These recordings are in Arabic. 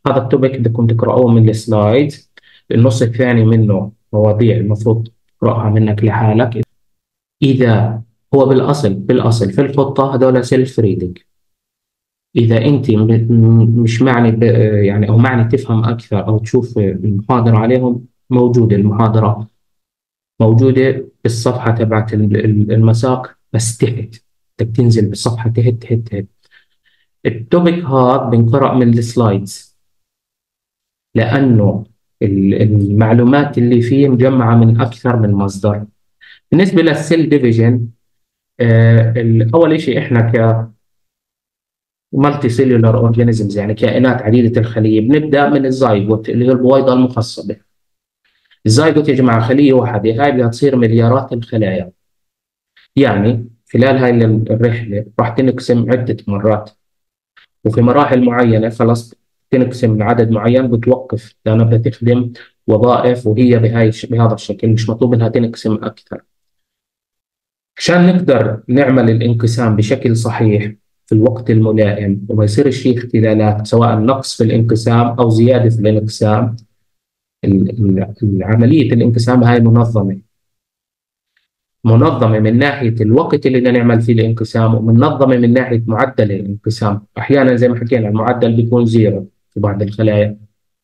هذا التوبيك بدكم تقرأوه من السلايدز. النص الثاني منه مواضيع المفروض تقرأها منك لحالك. إذا هو بالأصل في الخطة هذول سيلف ريدنج. إذا أنت مش معني يعني أو معني تفهم أكثر أو تشوف المحاضرة عليهم، موجودة المحاضرة موجودة بالصفحة تبعت المساق، بس تحت بدك تنزل بالصفحة تحت تحت تحت. التوبيك هذا بنقرأ من السلايدز، لأنه المعلومات اللي فيه مجمعة من أكثر من مصدر. بالنسبة للسيل ديفيجن، أول شيء إحنا كمالتي سيلولار أورجانيزمز، يعني كائنات عديدة الخلية، بنبدأ من الزايجوت اللي هي البويضة المخصبة. الزايجوت يا جماعة خلية واحدة، هاي بدها تصير مليارات الخلايا. يعني خلال هاي الرحلة راح تنقسم عدة مرات، وفي مراحل معينة خلاص تنقسم لعدد معين بتوقف لأنها بدها تخدم وظائف، وهي بهذا الشكل، مش مطلوب إنها تنقسم أكثر. عشان نقدر نعمل الانقسام بشكل صحيح في الوقت الملائم وما يصيرش فيه اختلالات، سواء نقص في الانقسام أو زيادة في الانقسام، عملية الانقسام هاي منظمة من ناحية الوقت اللي بدنا نعمل فيه الانقسام، ومنظمة من ناحية معدل الانقسام. أحيانا زي ما حكينا المعدل بيكون زيرو في بعض الخلايا.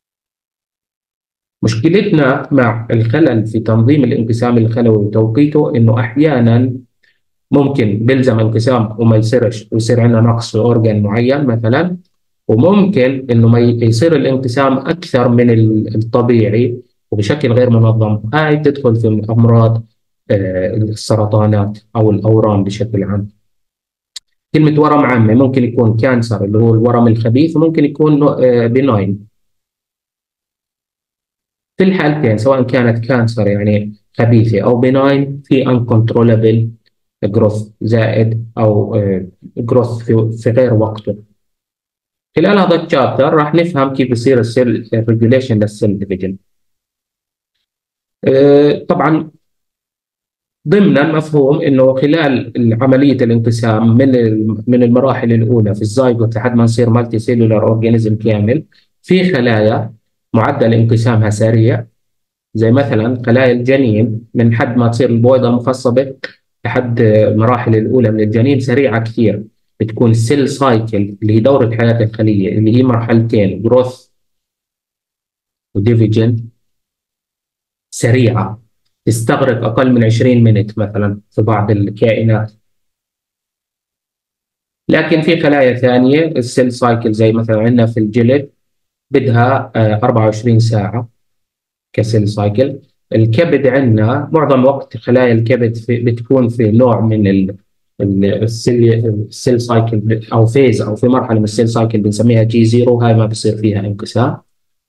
مشكلتنا مع الخلل في تنظيم الانقسام الخلوي وتوقيته إنه أحيانا ممكن بيلزم انقسام وما يصيرش، ويصير عندنا نقص في أورجان معين مثلا، وممكن إنه ما يصير الانقسام أكثر من الطبيعي وبشكل غير منظم. هاي تدخل في أمراض السرطانات أو الأورام بشكل عام. كلمة ورم عامة، ممكن يكون كانسر اللي هو الورم الخبيث، وممكن يكون بناين. في الحالتين سواء كانت كانسر يعني خبيثة أو بناين، في uncontrollable جروث زائد أو جروث في غير وقته. خلال هذا الشابتر راح نفهم كيف يصير السيل ريجوليشن للسيل ديفيجن. طبعا ضمن مفهوم انه خلال عمليه الانقسام من المراحل الاولى في الزايجوت لحد ما نصير مالتي سيلولار اورجانيزم كامل، في خلايا معدل انقسامها سريع، زي مثلا خلايا الجنين من حد ما تصير البويضه المخصبه لحد المراحل الاولى من الجنين سريعه كثير. بتكون السيل سايكل اللي هي دوره حياه الخليه اللي هي مرحلتين، جروث وديفيجن، سريعه، تستغرق اقل من 20 مينت مثلا في بعض الكائنات. لكن في خلايا ثانيه السيل سايكل زي مثلا عندنا في الجلد بدها 24 ساعه كسيل سايكل. الكبد عندنا معظم وقت خلايا الكبد بتكون في نوع من السيل سايكل او فيز، او في مرحله من السيل سايكل بنسميها جي زيرو، هاي ما بصير فيها انقسام.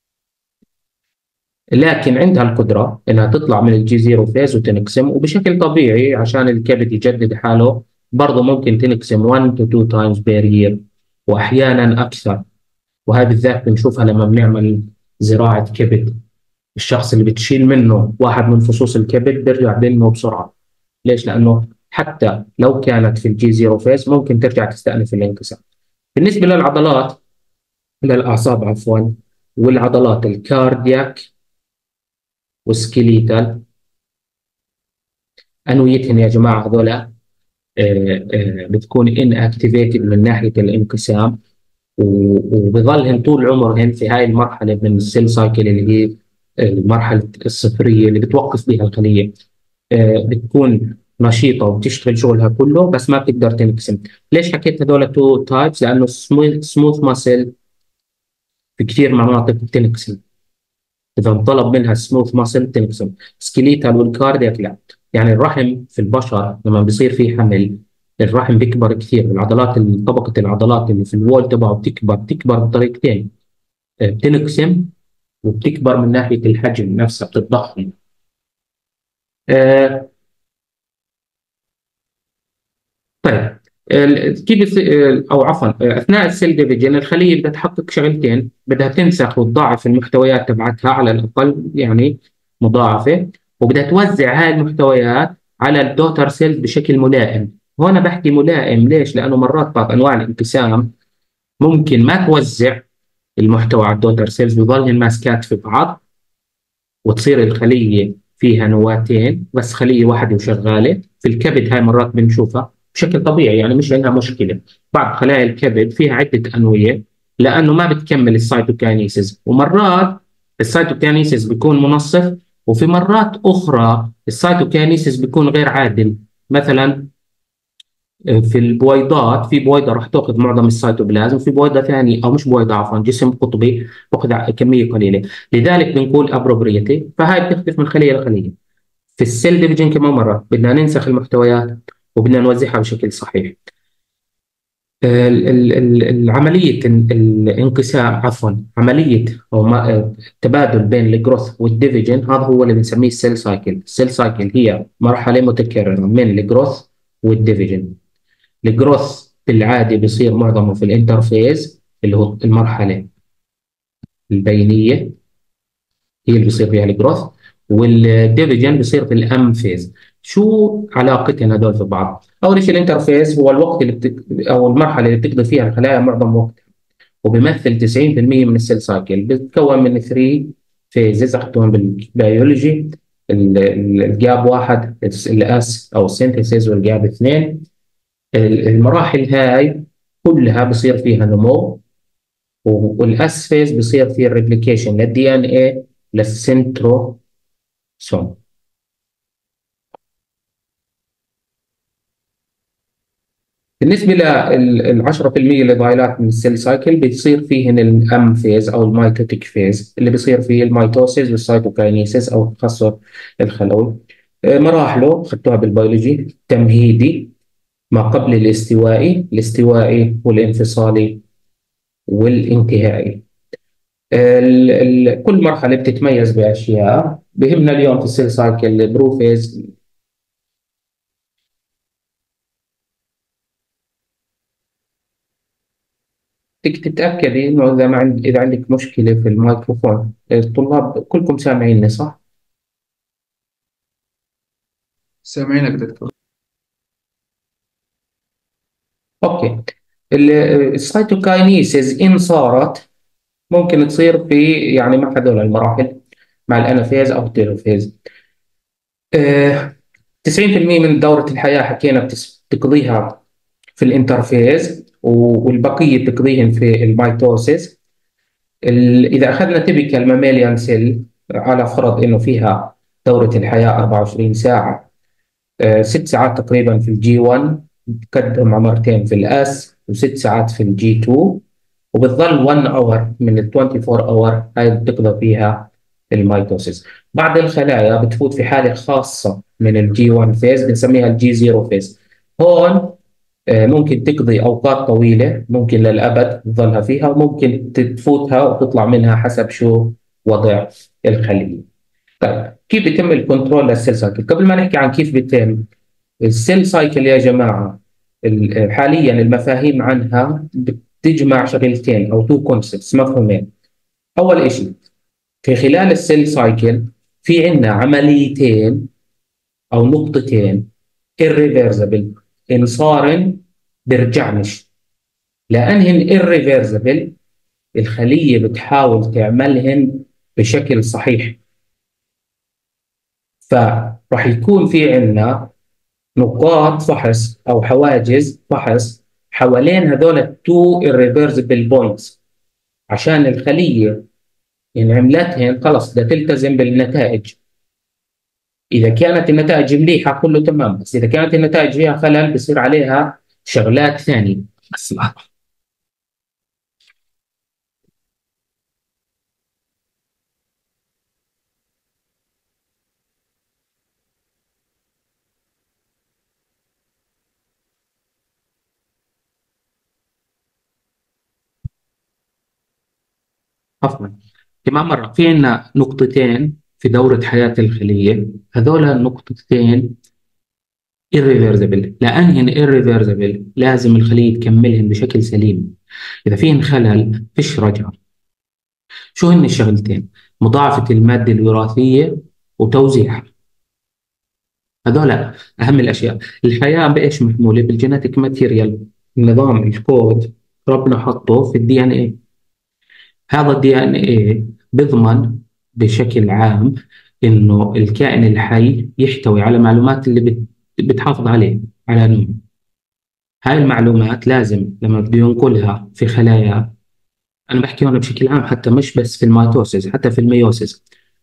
لكن عندها القدره انها تطلع من الجي زيرو فيز وتنقسم، وبشكل طبيعي عشان الكبد يجدد حاله برضه ممكن تنقسم 1 to 2 times per year، واحيانا اكثر. وهي بالذات بنشوفها لما بنعمل زراعه كبد. الشخص اللي بتشيل منه واحد من فصوص الكبد بيرجع بينمو بسرعة. ليش؟ لأنه حتى لو كانت في الجي زيرو فيز ممكن ترجع تستأنف الانقسام. بالنسبة للعضلات، للأعصاب عفوا، والعضلات الكاردياك والسكيليتال، أنويتهم يا جماعة هذول بتكون ان اكتيفيتد من ناحية الانقسام، وبظلهم طول عمرهم في هاي المرحلة من السيل سايكل اللي هي المرحلة الصفرية اللي بتوقف بها الخلية. بتكون نشيطه وبتشتغل شغلها كله، بس ما بتقدر تنقسم. ليش حكيت هذول تو تايبس؟ لانه سموث ماسل في كثير مناطق بتنقسم، اذا انطلب منها سموث ماسل تنقسم. سكيليتال والكاردياك لا. يعني الرحم في البشر لما بيصير فيه حمل الرحم بيكبر كثير، العضلات طبقه العضلات اللي في الوول تبعه بتكبر بطريقتين، بتنقسم وبتكبر من ناحيه الحجم نفسها بتتضخم. آه، طيب كيف او عفوا اثناء السيل ديفيجن الخليه بدها تحقق شغلتين، بدها تنسخ وتضاعف المحتويات تبعتها على الاقل يعني مضاعفه، وبدها توزع هاي المحتويات على الدوتر سيلز بشكل ملائم. هون بحكي ملائم ليش؟ لانه مرات بعض انواع الانقسام ممكن ما توزع المحتوى على الدوتر سيلز بيظلهن ماسكات في بعض، وتصير الخلية فيها نواتين بس خلية واحدة وشغالة. في الكبد هاي مرات بنشوفها بشكل طبيعي، يعني مش عندها مشكلة. بعض خلايا الكبد فيها عدة أنوية لأنه ما بتكمل السيتوكاينيسيس، ومرات السيتوكاينيسيس بيكون منصف، وفي مرات أخرى السيتوكاينيسيس بيكون غير عادل. مثلا في البويضات، في بويضه راح تاخذ معظم السيتوبلازم، وفي بويضه ثانيه او مش بويضه عفوا جسم قطبي باخذ كميه قليله، لذلك بنقول ابروبريتي. فهاي بتختلف من خليه لخليه. في السيل ديفيجن كمان مره بدنا ننسخ المحتويات وبدنا نوزعها بشكل صحيح. عمليه الانقسام عفوا عمليه او التبادل بين الجروث والديفيجن، هذا هو اللي بنسميه السيل سايكل. السيل سايكل هي مرحله متكرره من الجروث والديفيجن. الجروث في العادي بيصير معظمه في الانترفيز اللي هو المرحله البينيه، هي اللي بيصير فيها الجروث، والديفيجن بيصير في الام فيز. شو علاقتهم هذول في بعض؟ اول شيء الانترفيز هو الوقت او المرحله اللي بتقضي فيها الخلايا معظم وقتها، وبيمثل 90% من السيل سايكل. بتتكون من 3 فيزز اخذتهم بالبيولوجي: الجاب واحد الاس او السينثيسيس، والجاب اثنين. المراحل هاي كلها بصير فيها نمو، والاس فيز بصير فيه الريبليكيشن للدي ان اي للسنتروسوم. بالنسبه لل 10% اللي ضايلات من السيل سايكل بتصير فيهن الام فيز او الميتوتيك فيز، اللي بصير فيه الميتوسيس والسيتوكاينيسيس او التخثر الخلوي. مراحله اخذتوها بالبيولوجي: تمهيدي، ما قبل الاستوائي، الاستوائي والانفصالي والانتهائي. كل مرحلة بتتميز بأشياء. بهمنا اليوم في السيل سايكل بروفيز. بدك تتأكدي إنه إذا عندك مشكلة في الميكروفون. الطلاب كلكم سامعيني صح؟ سامعينك دكتور. أوكي. السيتوكاينيسيس إن صارت ممكن تصير في يعني مع هذول المراحل، مع الأنافيز أو التيلوفيز. 90% من دورة الحياة حكينا بتقضيها في الانترفيز، والبقية بتقضيهم في الميتوسيس. إذا أخذنا تيبيكال ماميليان سيل، على فرض إنه فيها دورة الحياة 24 ساعة، 6 ساعات تقريبا في الجي 1، تقدم مع مرتين في الأس، وست ساعات في الجي 2، وبتظل 1 اور من ال 24 اور هاي بتقضى فيها الميتوسيس. بعض الخلايا بتفوت في حالة خاصة من الجي 1 فيز بنسميها الجي 0 فيز. هون ممكن تقضي أوقات طويلة، ممكن للأبد تظلها فيها، وممكن تفوتها وتطلع منها حسب شو وضع الخلية. طيب كيف بيتم الكنترول للسيل سايكل؟ قبل ما نحكي عن كيف بيتم السيل سايكل يا جماعة، حاليا المفاهيم عنها بتجمع شغلتين أو تو كونسبتس، مفهومين. أول شيء في خلال السيل سايكل في عندنا عمليتين أو نقطتين irreversible، إن صارن بيرجعنش. لأنهن irreversible الخلية بتحاول تعملهن بشكل صحيح، فراح يكون في عندنا نقاط فحص أو حواجز فحص حوالين هذول التو irreversible points، عشان الخلية إن عملتهن خلص بدها تلتزم بالنتائج. إذا كانت النتائج مليحة كله تمام، بس إذا كانت النتائج فيها خلل بصير عليها شغلات ثانية. بس لحظة. عفوا. كمان مرة في عندنا نقطتين في دورة حياة الخلية، هذول النقطتين irreversible. لأنهن irreversible لازم الخلية تكملهن بشكل سليم. إذا فيهن خلل فيش رجعة. شو هن الشغلتين؟ مضاعفة المادة الوراثية وتوزيعها. هذول أهم الأشياء. الحياة بإيش محمولة؟ بالجينيتيك ماتيريال، النظام الكود ربنا حطه في الدي ان اي. هذا الدي ان ايه بيضمن بشكل عام انه الكائن الحي يحتوي على معلومات اللي بتحافظ عليه على نوعه. هاي المعلومات لازم لما بده ينقلها في خلايا، انا بحكي هون بشكل عام حتى مش بس في الميتوسيس، حتى في الميوسيس،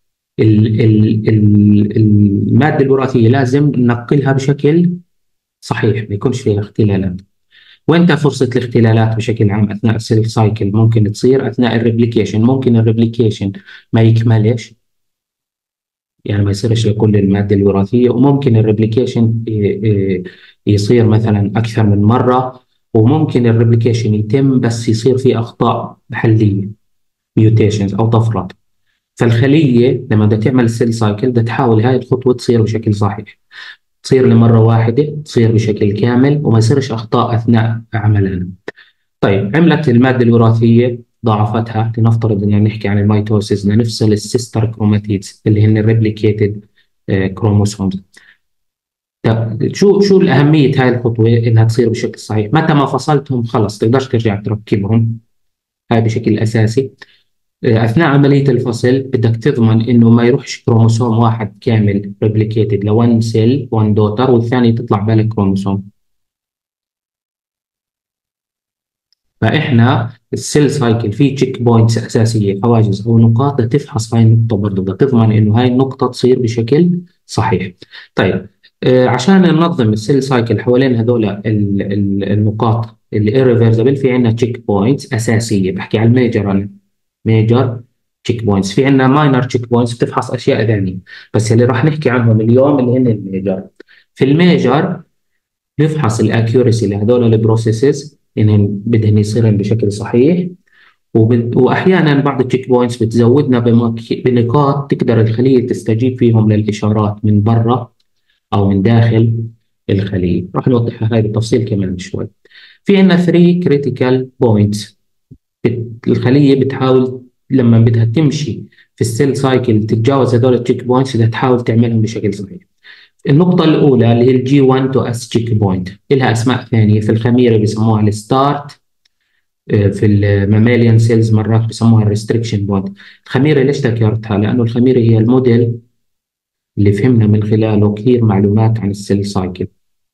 المادة الوراثية لازم ننقلها بشكل صحيح، ما يكونش فيها اختلالات. وانت فرصة الاختلالات بشكل عام أثناء السيل سايكل ممكن تصير أثناء الريبليكيشن. ممكن الريبليكيشن ما يكملش، يعني ما يصيرش لكل المادة الوراثية، وممكن الريبليكيشن يصير مثلا أكثر من مرة، وممكن الريبليكيشن يتم بس يصير فيه أخطاء محلية، ميوتيشنز أو طفرات. فالخلية لما بدها تعمل السيل سايكل بدها تحاول هاي الخطوة تصير بشكل صحيح، تصير لمرة واحدة، تصير بشكل كامل، وما يصيرش أخطاء أثناء عملها. طيب عملت المادة الوراثية ضاعفتها، لنفترض ان نحكي عن الميتوسيس، بدنا نفصل السيستر كروماتيدز اللي هن الريبليكيتد كروموسومز. طب شو الأهمية هاي الخطوة انها تصير بشكل صحيح؟ متى ما فصلتهم خلص تقدرش ترجع تركبهم، هاي بشكل أساسي. أثناء عملية الفصل بدك تضمن إنه ما يروحش كروموسوم واحد كامل ريبليكيتد لون سيل، وان دوتر، والثاني تطلع بالك كروموسوم. فاحنا السيل سايكل فيه تشيك بوينتس اساسيه، حواجز او نقاط بدها تفحص هاي النقطه، برضه بدها تضمن انه هاي النقطه تصير بشكل صحيح. طيب عشان ننظم السيل سايكل حوالين هذول النقاط اللي irreversible، في عندنا تشيك بوينتس اساسيه. بحكي على الميجر، انا ميجر تشيك بوينتس. في عندنا ماينر تشيك بوينتس بتفحص اشياء ثانيه، بس اللي راح نحكي عنهم اليوم اللي هن الميجر. في الميجر نفحص الاكيورسي لهذول البروسيسز انهم بدهن يصيرن بشكل صحيح، واحيانا بعض التشيك بوينتس بتزودنا بنقاط تقدر الخليه تستجيب فيهم للاشارات من برا او من داخل الخليه. راح نوضحها هاي بالتفصيل كمان شوي. في عندنا 3 كريتيكال بوينتس الخليه بتحاول لما بدها تمشي في السيل سايكل تتجاوز هذول التشيك بوينتس، بدها تحاول تعملهم بشكل صحيح. النقطة الأولى اللي هي الجي 1 تو اس تشيك بوينت، لها أسماء ثانية. في الخميرة بيسموها الستارت، في الماماليان سيلز مرات بيسموها الريستريكشن بوينت. الخميرة ليش ذكرتها؟ لأنه الخميرة هي الموديل اللي فهمنا من خلاله كثير معلومات عن السيل سايكل.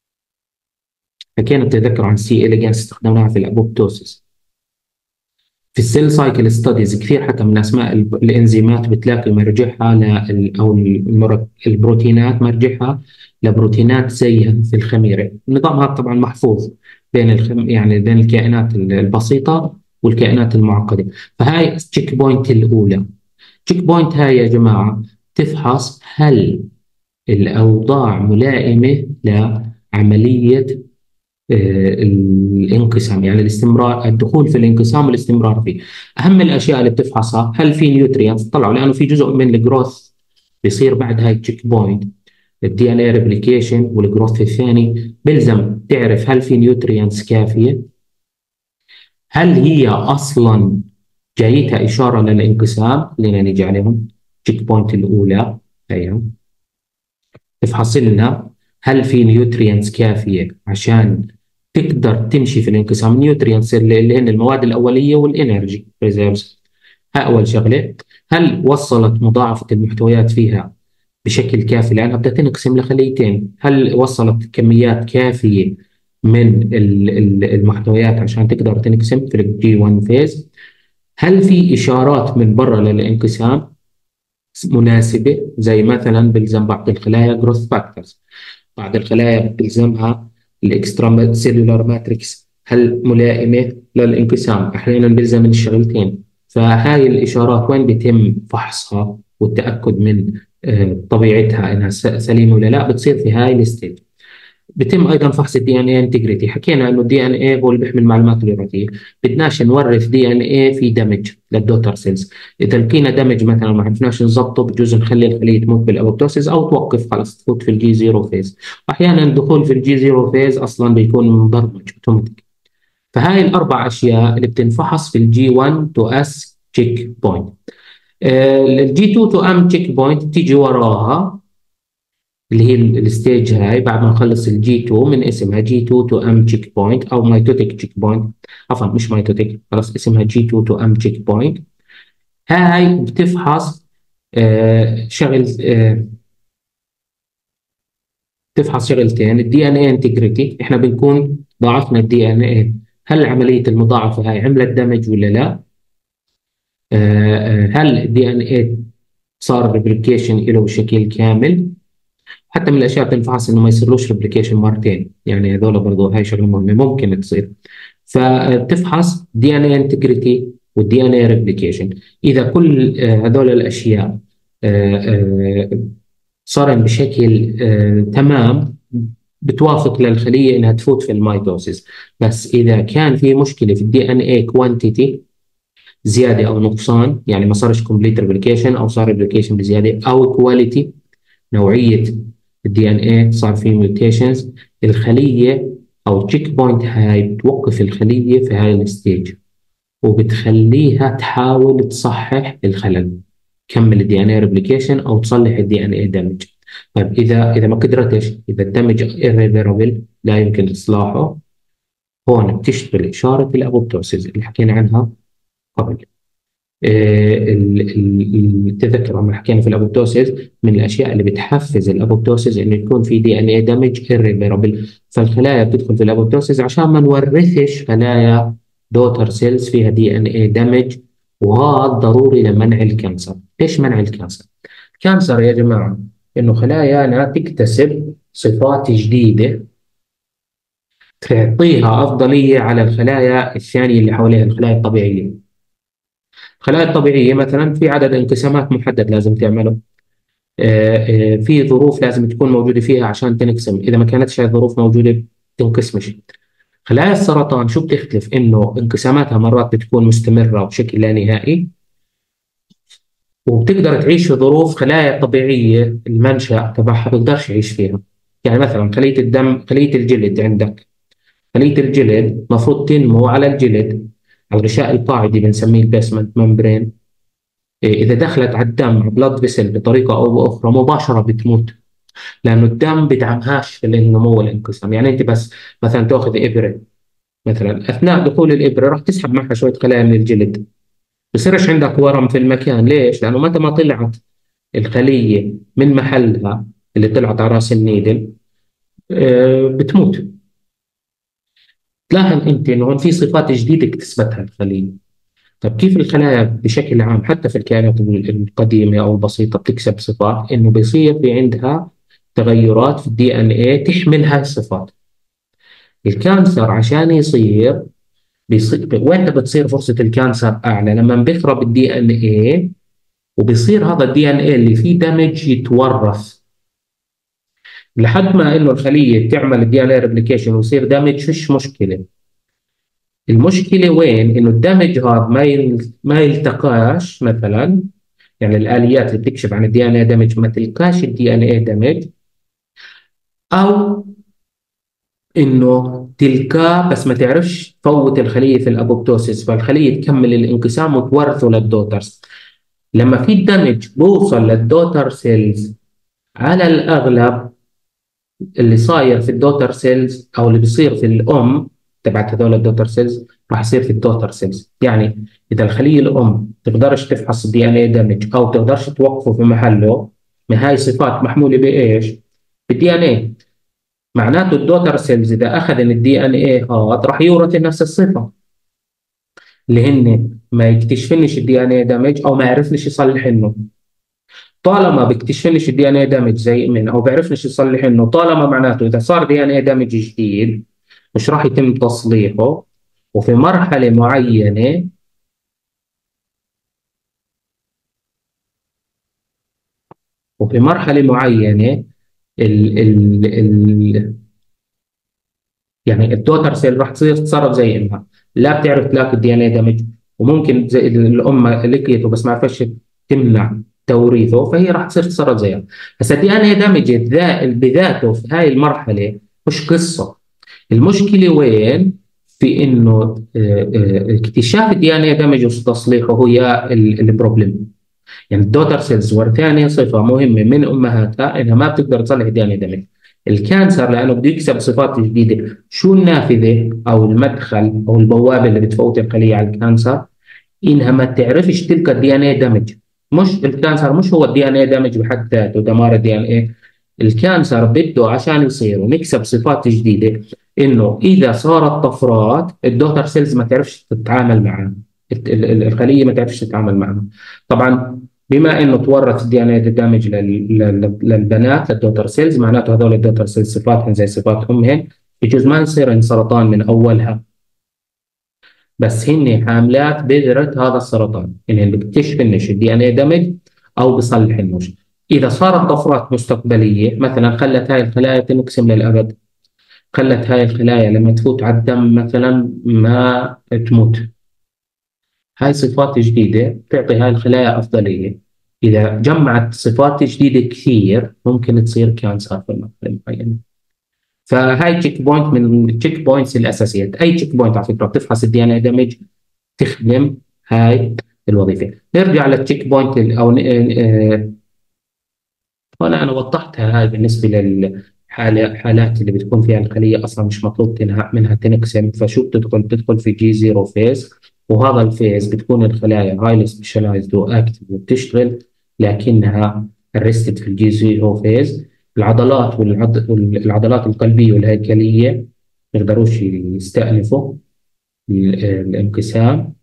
حكينا بتذكر عن سي إليجانس، استخدمناها في الأبوبتوسيس. في السيل سايكل ستاديز كثير حتى من اسماء الانزيمات بتلاقي مرجعها او البروتينات مرجعها لبروتينات زيها في الخميره. نظامها طبعا محفوظ بين يعني بين الكائنات البسيطه والكائنات المعقده. فهاي التشيك بوينت الاولى. تشيك بوينت هاي يا جماعه تفحص هل الاوضاع ملائمه لعمليه الانقسام، يعني الاستمرار، الدخول في الانقسام والاستمرار فيه. اهم الاشياء اللي بتفحصها هل في نيوتريانز طلعوا، لانه في جزء من الجروث بيصير بعد هاي التشيك بوينت، الدي ان اي ريبليكيشن والجروث الثاني، بلزم تعرف هل في نيوتريانز كافيه، هل هي اصلا جايتها اشاره للانقسام. خلينا نيجي عليهم. تشيك بوينت الاولى هي تفحص لنا هل في نيوتريانز كافيه عشان تقدر تمشي في الانقسام. النيوترينتس اللي هن المواد الاوليه والانرجي ريزيرفز. ها اول شغله. هل وصلت مضاعفه المحتويات فيها بشكل كافي، لانها بدها تنقسم لخليتين؟ هل وصلت كميات كافيه من المحتويات عشان تقدر تنقسم في الجي 1 فيز؟ هل في اشارات من برا للانقسام مناسبه، زي مثلا بلزم بعض الخلايا جروث فاكتورز، بعض الخلايا بتلزمها الاكسترا سيلولار ماتريكس، هل ملائمه للانقسام؟ احيانا بيلزم من الشغلتين. فهاي الاشارات وين بيتم فحصها والتاكد من طبيعتها انها سليمه ولا لا؟ بتصير في هاي الستيج. بيتم ايضا فحص الدي ان اي انتجريتي. حكينا انه الدي ان اي هو اللي بيحمل المعلومات الوراثيه، بدناش نورث دي ان اي في دمج للدوتر سيلز. اذا لقينا دمج مثلا ما عرفناش نظبطه، بجوز نخلي الخليه تموت بالابوبتوسيس او توقف خلص تفوت في الجي زيرو فيز. واحيانا الدخول في الجي زيرو فيز اصلا بيكون مبرمج اوتوماتيك. فهاي الاربع اشياء اللي بتنفحص في الجي 1 تو اس تشيك بوينت. الجي 2 تو ام تشيك بوينت بتيجي وراها، اللي هي الستيج هاي بعد ما نخلص الجي 2 من اسمها جي 2 تو ام تشيك بوينت او ميتوتيك تشيك بوينت. عفوا مش ميتوتيك، خلاص اسمها جي 2 تو ام تشيك بوينت. هاي بتفحص شغل تفحص شغلتين: الدي ان اي انتجريتي، احنا بنكون ضاعفنا الدي ان اي، هل عمليه المضاعفه هاي عملت دمج ولا لا؟ هل الدي ان اي صار ريبليكيشن له بشكل كامل؟ حتى من الاشياء بتنفحص انه ما يصيرلوش ريبليكيشن مرتين، يعني هذول برضه هاي شغله مهمه ممكن تصير. فبتفحص دي ان اي انتجريتي والدي ان اي ريبليكيشن. اذا كل هذول الاشياء آه، صارن بشكل تمام، بتوافق للخليه انها تفوت في الميتوسيس. بس اذا كان في مشكله في الدي ان اي كوانتيتي، زياده او نقصان، يعني ما صارش كومبليت ريبليكيشن او صار ريبليكيشن بزياده، او كواليتي، نوعيه الدي ان اي صار فيه ميوتيشنز، الخليه او تشيك بوينت هاي بتوقف الخليه في هاي الستيج وبتخليها تحاول تصحح الخلل، تكمل الدي ان اي ريبليكيشن او تصلح الدي ان اي دامج. طيب اذا ما قدرتش، اذا الدمج irreversible لا يمكن اصلاحه، هون بتشتغل اشاره الابوبتوسيس اللي حكينا عنها قبل. تذكر لما حكينا في الابوبتوسيس، من الاشياء اللي بتحفز الابوبتوسيس انه يكون في دي ان اي دامج irreversible. فالخلايا بتدخل في الابوبتوسيس عشان ما نورثش خلايا دوتر سيلز فيها دي ان اي دامج، وهذا ضروري لمنع الكانسر. ايش منع الكانسر؟ الكانسر يا جماعه انه خلايانا تكتسب صفات جديده تعطيها افضليه على الخلايا الثانيه اللي حواليها، الخلايا الطبيعيه. الخلايا الطبيعيه مثلا في عدد انقسامات محدد لازم تعمله، في ظروف لازم تكون موجوده فيها عشان تنقسم، اذا ما كانتش هاي الظروف موجوده تنقسمش. خلايا السرطان شو بتختلف؟ انه انقساماتها مرات بتكون مستمره وبشكل لا نهائي، وبتقدر تعيش في ظروف خلايا طبيعيه المنشأ تبعها بيقدرش يعيش فيها. يعني مثلا خليه الدم، خليه الجلد عندك، خليه الجلد المفروض تنمو على الجلد، على الغشاء القاعدي بنسميه البيسمنت ممبرين. إذا دخلت على الدم بلاد فيسل بطريقة أو بأخرى مباشرة بتموت، لأنه الدم بدعمهاش في النمو والانقسام. يعني أنت بس مثلا تأخذ إبرة، مثلا أثناء دخول الإبرة راح تسحب معها شوية خلايا من الجلد، بصيرش عندك ورم في المكان. ليش؟ لأنه متى ما طلعت الخلية من محلها اللي طلعت على رأس النيدل بتموت. تلاحظ أنت إنه هون في صفات جديدة اكتسبتها الخلية. طب كيف الخلايا بشكل عام حتى في الكائنات القديمة أو البسيطة بتكسب صفات؟ إنه بيصير في عندها تغيرات في الدي ان ايه تحمل هاي الصفات. الكانسر عشان بيصير وين بتصير فرصة الكانسر أعلى؟ لما بيخرب الدي ان ايه وبيصير هذا الدي ان ايه اللي فيه دمج يتورث لحد ما إنه الخلية تعمل الدي ان ايه ريبليكيشن ويصير دمج. فيش مشكلة. المشكلة وين؟ إنه الدمج هذا ما يلتقاش مثلا، يعني الآليات اللي بتكشف عن الدي ان اي دامج ما تلقاش الدي ان اي دامج، او انه تلقاه بس ما تعرفش تفوت الخليه في الابوبتوسيس، فالخليه تكمل الانقسام وتورثه للدوترز. لما في الدمج بوصل للدوتر سيلز، على الاغلب اللي صاير في الدوتر سيلز او اللي بيصير في الام تبعت هذول الدوتر سيلز راح يصير في الدوتر سيلز. يعني اذا الخليه الام تقدرش تفحص الدي ان اي دامج او تقدرش توقفه في محله، ما هاي صفات محموله بايش؟ بالدي ان اي. معناته الدوتر سيلز اذا اخذ الدي ان اي هذا راح يورث نفس الصفه، اللي هن ما يكتشفنش الدي ان اي دامج او ما يعرفنش يصلح انه. طالما بيكتشفنش الدي ان اي دامج زي من او بيعرفنش يصلح انه، طالما معناته اذا صار دي ان اي دامج جديد مش راح يتم تصليحه. وفي مرحله معينه وفي مرحله معينه ال ال ال يعني الدوتر سيل راح تصير تتصرف زي امها، لا بتعرف تلاقي الدي ان اي دامج، وممكن زي الام لقيته بس ما عرفتش تمنع توريثه، فهي راح تصير تتصرف زيها. هسه الدي ان اي دامج بذاته في هاي المرحله مش قصه. المشكله وين؟ في انه اكتشاف الدي ان اي دامج وتصليحه هي البروبلم. يعني الدوتر سيلز ثاني صفة مهمة من أمهاتها إنها ما بتقدر تصلح الدي ان اي دامج. الكانسر لأنه بده يكسب صفات جديدة، شو النافذة أو المدخل أو البوابة اللي بتفوت الخلية على الكانسر؟ انها ما تعرفش تلقى الدي ان اي دامج. مش الكانسر مش هو الدي ان اي دامج بحد ذاته، دمار الدي ان اي. الكانسر بده عشان يصير ونكسب صفات جديده، انه اذا صارت طفرات الدوتر سيلز ما تعرفش تتعامل معها، الخليه ما تعرفش تتعامل معها. طبعا بما انه تورث الدي ان اي دامج للبنات للدوتر سيلز، معناته هذول الدوتر سيلز صفاتهم زي صفات امهن، يجوز ما يصير سرطان من اولها، بس هن حاملات بذرة هذا السرطان، يعني اللي بتكشف النش الدي ان اي دمج او بصلح النش. اذا صارت طفرات مستقبليه مثلا خلت هاي الخلايا تنقسم للابد، خلت هاي الخلايا لما تفوت على الدم مثلا ما تموت، هاي صفات جديده تعطي هاي الخلايا افضليه. اذا جمعت صفات جديده كثير ممكن تصير كانسر في المرحله المعينه. فهاي تشيك بوينت من التشيك بوينتس الاساسيات. اي تشيك بوينت على فكره بتفحص الدي ان اي دمج تخدم هاي الوظيفه. نرجع للتشيك بوينت انا وضحتها هاي بالنسبه للحالات اللي بتكون فيها الخليه اصلا مش مطلوب منها تنقسم، فشو بتدخل في جي زيرو فيز. وهذا الفيز بتكون الخلايا هايلي سبيشلايزد واكتف وبتشتغل، لكنها ريستد في الجي زيرو فيز. العضلات والعضلات القلبيه والهيكليه ما يقدروش يستأنفوا الانقسام.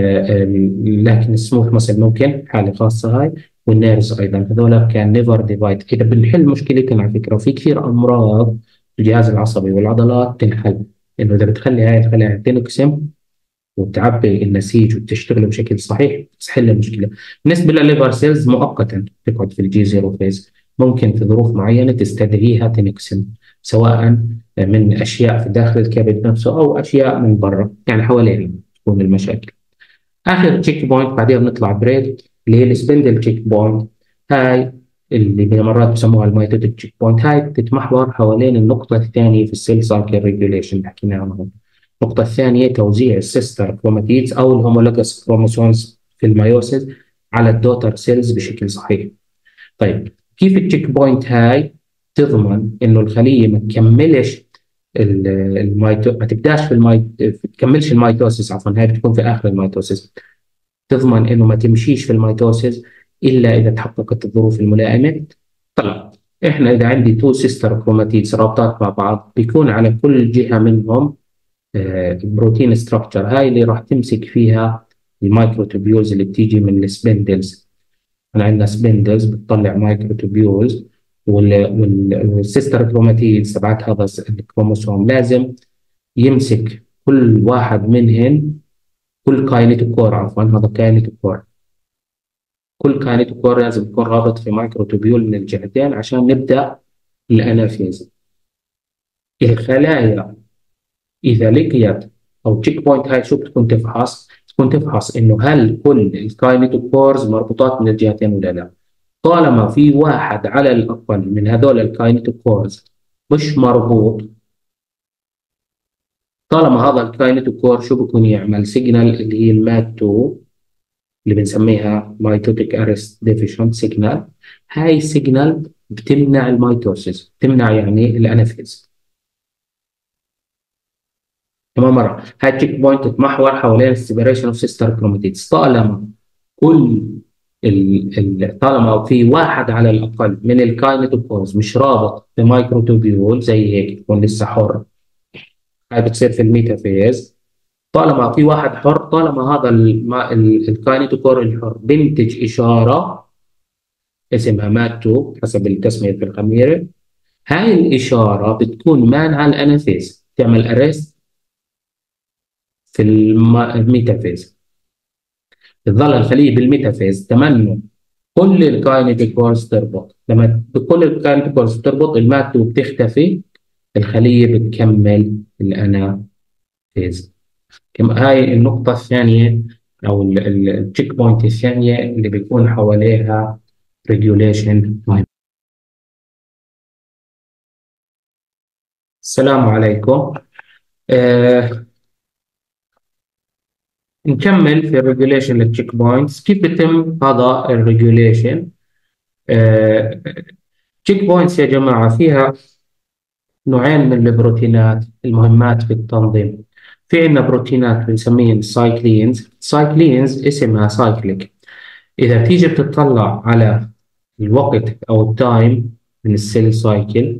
لكن السموث مسل ممكن حالة خاصة هاي، والنيرز أيضا هذول كان نيفر ديفايد. كده بنحل مشكلتنا على فكرة. وفي كثير أمراض في الجهاز العصبي والعضلات تنحل إنه إذا بتخلي هاي الخلايا تنقسم وتعبي النسيج وتشتغل بشكل صحيح تحل المشكله. بالنسبه للليفر سيلز مؤقتا تقعد في الجي زيرو فيز، ممكن في ظروف معينه تستدعيها تنقسم، سواء من اشياء في داخل الكبد نفسه او اشياء من برا يعني حوالينا تكون المشاكل. اخر تشيك بوينت بعدين بنطلع بريك اللي هي السبندل تشيك بوينت. هاي اللي مرات بسموها الميتوتيك تشيك بوينت، هاي بتتمحور حوالين النقطه الثانيه في السيل سايكل ريجوليشن اللي حكيناها عنها. النقطة الثانية توزيع السيستر كروماتيدز أو الهومولوجس كروموسومز في الميوسيس على الدوتر سيلز بشكل صحيح. طيب كيف التشيك بوينت هاي تضمن إنه الخلية ما تكملش ما تبداش في تكملش الميتوسيس، عفوا هاي بتكون في آخر الميتوسيس. تضمن إنه ما تمشيش في الميتوسيس إلا إذا تحققت الظروف الملائمة. طيب إحنا إذا عندي تو سيستر كروماتيدز رابطات مع بعض بيكون على كل جهة منهم بروتين ستراكشر، هاي اللي راح تمسك فيها المايكروتوبيولز اللي بتيجي من السبندلز. احنا عندنا سبندلز بتطلع مايكروتوبيولز، والسيستر كروماتيدز تبعت هذا الكروموسوم لازم يمسك كل واحد منهن، كل كاينيتوكور عفوا هذا كاينيتوكور، كل كاينيتوكور لازم يكون رابط في مايكروتوبيول من الجهتين عشان نبدا الانافيز. الخلايا اذا لقيت او تشيك بوينت هاي شو بتكون تفحص؟ تكون تفحص انه هل كل الكاينيتوكورز مربوطات من الجهتين ولا لا. طالما في واحد على الاقل من هذول الكاينيتوكورز مش مربوط، طالما هذا الكاينيتوكور شو بكون يعمل سيجنال اللي هي الماد 2 اللي بنسميها ميتوتيك ارست ديفيشنت سيجنال. هاي السيجنال بتمنع الميتوسيس، بتمنع يعني الانافيز. تمام مرة هاي التشيك بوينت تتمحور حوالين السيبريشن اوف سيستر كروماتيدز. طالما كل طالما في واحد على الاقل من الكاينيتوكورز مش رابط بمايكروتوبيول زي هيك تكون لسه حر، هاي بتصير في الميتافيز. طالما في واحد حر، طالما هذا الكاينيتوكور الحر بينتج اشاره اسمها ماتو حسب التسميه في الخميره، هاي الاشاره بتكون مانعه الانافيز، تعمل اريست في الميتافيز. تظل الخليه بالميتافيز تمنه كل الكاينيتيكورز تربط. لما كل الكاينيتيكورز تربط المادة بتختفي، الخليه بتكمل الانافيز. كما هاي النقطه الثانيه او التشيك بوينت الثانيه اللي بيكون حواليها ريجوليشن. السلام عليكم. نكمل في الريجوليشن للتشيك بوينتس. كيف بيتم هذا الريجوليشن؟ تشيك بوينتس يا جماعة فيها نوعين من البروتينات المهمات في التنظيم. في عندنا بروتينات بنسميهم سايكلينز. سايكلينز اسمها سايكليك. إذا بتيجي بتطلع على الوقت أو التايم من السيل سايكل،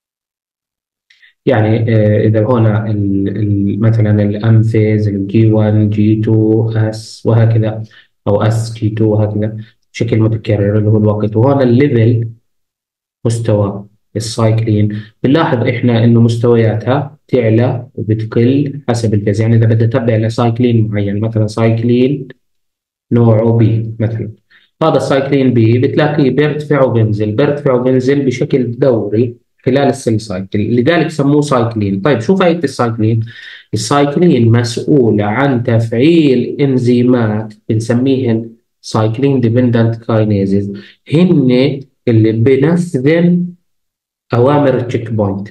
يعني إذا هنا مثلا الأم فيز الجي 1 جي 2 اس وهكذا، أو اس جي 2 وهكذا بشكل متكرر اللي هو الوقت. وهنا الليفل مستوى السايكلين، بنلاحظ احنا انه مستوياتها تعلى وبتقل حسب الفيز. يعني اذا بدي اتبع لسايكلين معين، مثلا سايكلين نوعه بي مثلا، هذا السايكلين بي بتلاقيه بيرتفع وبينزل بشكل دوري خلال السيل سايكل، لذلك سموه سايكلين. طيب شو فائدة السايكلين؟ السايكلين مسؤولة عن تفعيل انزيمات بنسميهن سايكلين ديبندنت كاينيزز، هن اللي بنفذن اوامر التشيك بوينت.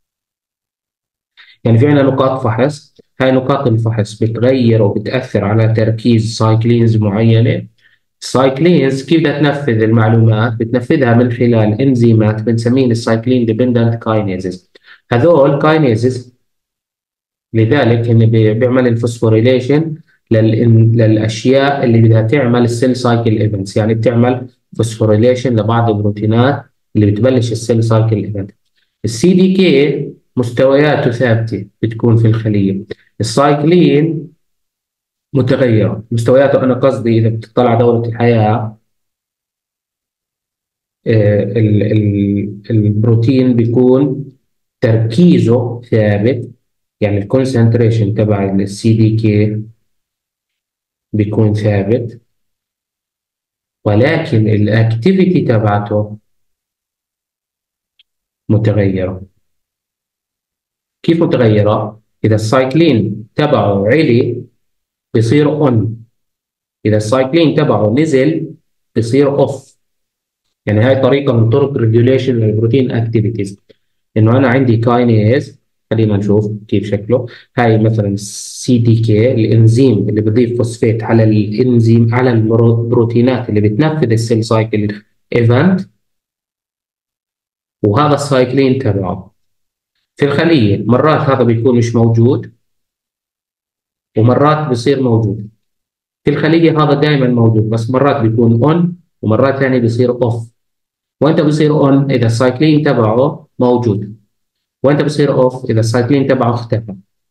يعني في عندنا نقاط فحص، هاي نقاط الفحص بتغير وبتأثر على تركيز سايكلينز معينة. السايكلينز كيف بدها تنفذ المعلومات؟ بتنفذها من خلال انزيمات بنسميهم السايكلين ديبندنت كاينيزز. هذول كاينيزز لذلك هن بيعمل الفوسفوريليشن للاشياء اللي بدها تعمل السيل سايكل ايفنتس، يعني بتعمل فوسفوريليشن لبعض البروتينات اللي بتبلش السيل سايكل ايفنت. السي دي كي مستوياته ثابته بتكون في الخليه. السايكلين متغيره مستوياته، انا قصدي اذا بتطلع دوره الحياه البروتين بيكون تركيزه ثابت، يعني الكونسنتريشن تبع السي دي كي بيكون ثابت، ولكن الاكتيفيتي تبعته متغيره. كيف متغيره؟ اذا السايكلين تبعه عالي بصير اون، اذا السايكلين تبعه نزل بصير اوف. يعني هاي طريقه من طرق ريجوليشن للبروتين اكتيفيتيز. انه انا عندي كاينيز، خلينا نشوف كيف شكله. هاي مثلا السي دي كي، الانزيم اللي بضيف فوسفات على الانزيم على البروتينات اللي بتنفذ السيل سايكل ايفنت، وهذا السايكلين تبعه في الخليه مرات هذا بيكون مش موجود ومرات بيصير موجود. في الخليه هذا دائما موجود، بس مرات بيكون اون ومرات ثانيه بيصير اوف. وانت بيصير اون اذا السايكلين تبعه موجود، وانت بصير اوف اذا السايكلين تبعه اختفى.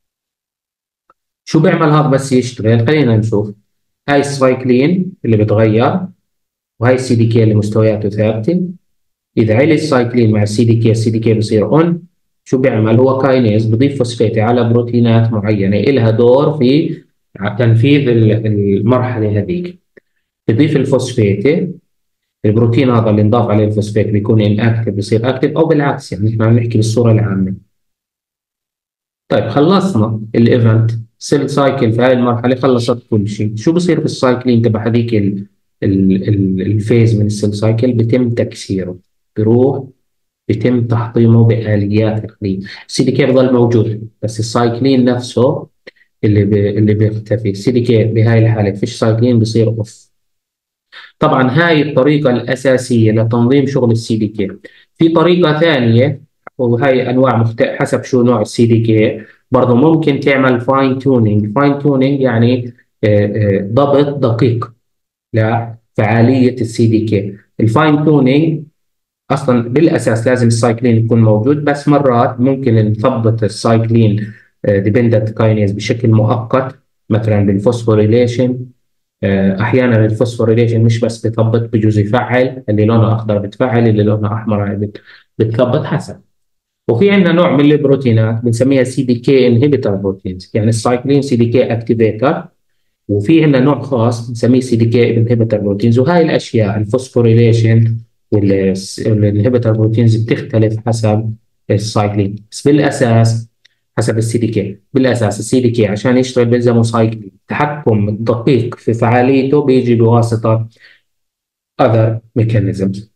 شو بيعمل هذا بس يشتغل؟ خلينا نشوف. هاي السايكلين اللي بتغير، وهاي السي دي كي اللي مستوياته ثابته. اذا علي السايكلين مع السي دي كي، السي دي كي بصير اون. شو بيعمل؟ هو كاينيز بضيف فوسفاتي على بروتينات معينه لها دور في تنفيذ المرحله هذيك. بضيف الفوسفاتي، البروتين هذا اللي انضاف عليه الفوسفات بيكون انكتف بصير اكتف، او بالعكس، يعني احنا عم نحكي بالصوره العامه. طيب خلصنا الايفنت سيل سايكل في هاي المرحله، خلصت كل شيء. شو بصير في السايكلين تبع هذيك الفيز من السيل سايكل؟ بيتم تكسيره، بيروح بيتم تحطيمه بآليات الخلية. السي دي كي بضل موجود، بس السايكلين نفسه اللي بيختفي. السي دي كي بهاي الحاله فيش سايكلين، بصير اوف. طبعا هاي الطريقة الأساسية لتنظيم شغل السي دي كي. في طريقة ثانية، وهي أنواع حسب شو نوع السي دي كي، برضه ممكن تعمل فاين تونينج. فاين تونينج يعني ضبط دقيق لفعالية السي دي كي. الفاين تونينج أصلا بالأساس لازم السايكلين يكون موجود، بس مرات ممكن نثبت السايكلين ديبندنت كاينيز بشكل مؤقت، مثلا بالفوسفوريليشن. احيانا الفوسفوريليشن مش بس بثبط، بجوز يفعل، اللي لونه اخضر بتفعل، اللي لونه احمر بتثبط حسب. وفي عندنا نوع من البروتينات بنسميها سي دي كي انهبيتر بروتينز، يعني السايكلين سي دي كي اكتيفيتر. وفي عندنا نوع خاص بنسميه سي دي كي انهبيتر بروتينز. وهاي الاشياء الفوسفوريليشن والانهبيتور بروتينز بتختلف حسب السايكلين، بس بالاساس حسب السي دي كي. بالاساس السي دي كي عشان يشتغل بيلزمه سايكلين. التحكم الدقيق في فعاليته بيجي بواسطه other mechanisms.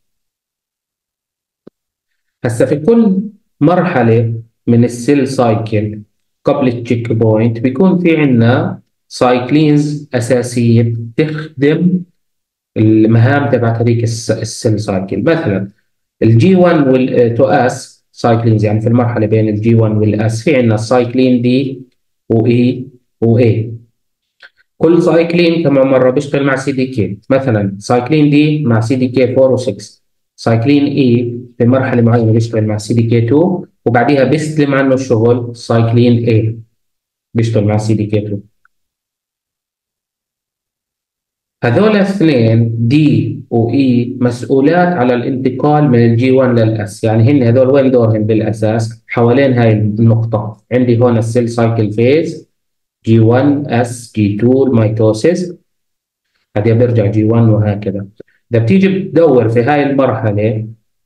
هسه في كل مرحله من السيل سايكل قبل التشيك بوينت بيكون في عندنا سايكلينز اساسيه بتخدم المهام تبعت هذيك السيل سايكل. مثلا الجي 1 والتو اس سايكلينز، يعني في المرحله بين الجي 1 والاس في عندنا السايكلين دي وإي وإي. كل سايكلين كمان مرة بيشتغل مع سي دي كي، مثلا سايكلين دي مع سي دي كي 4 و6، سايكلين اي في مرحلة معينة بيشتغل مع سي دي كي 2 وبعديها بيستلم عنه الشغل سايكلين اي بيشتغل مع سي دي كي 2. هذول الاثنين دي واي مسؤولات على الانتقال من الجي 1 للاس، يعني هن هذول وين دورهم بالاساس؟ حوالين هاي النقطة عندي هون السيل سايكل فيز جي 1 اس جي 2 الميتوسيس، بعدين بيرجع جي 1 وهكذا. إذا بتيجي بتدور في هاي المرحلة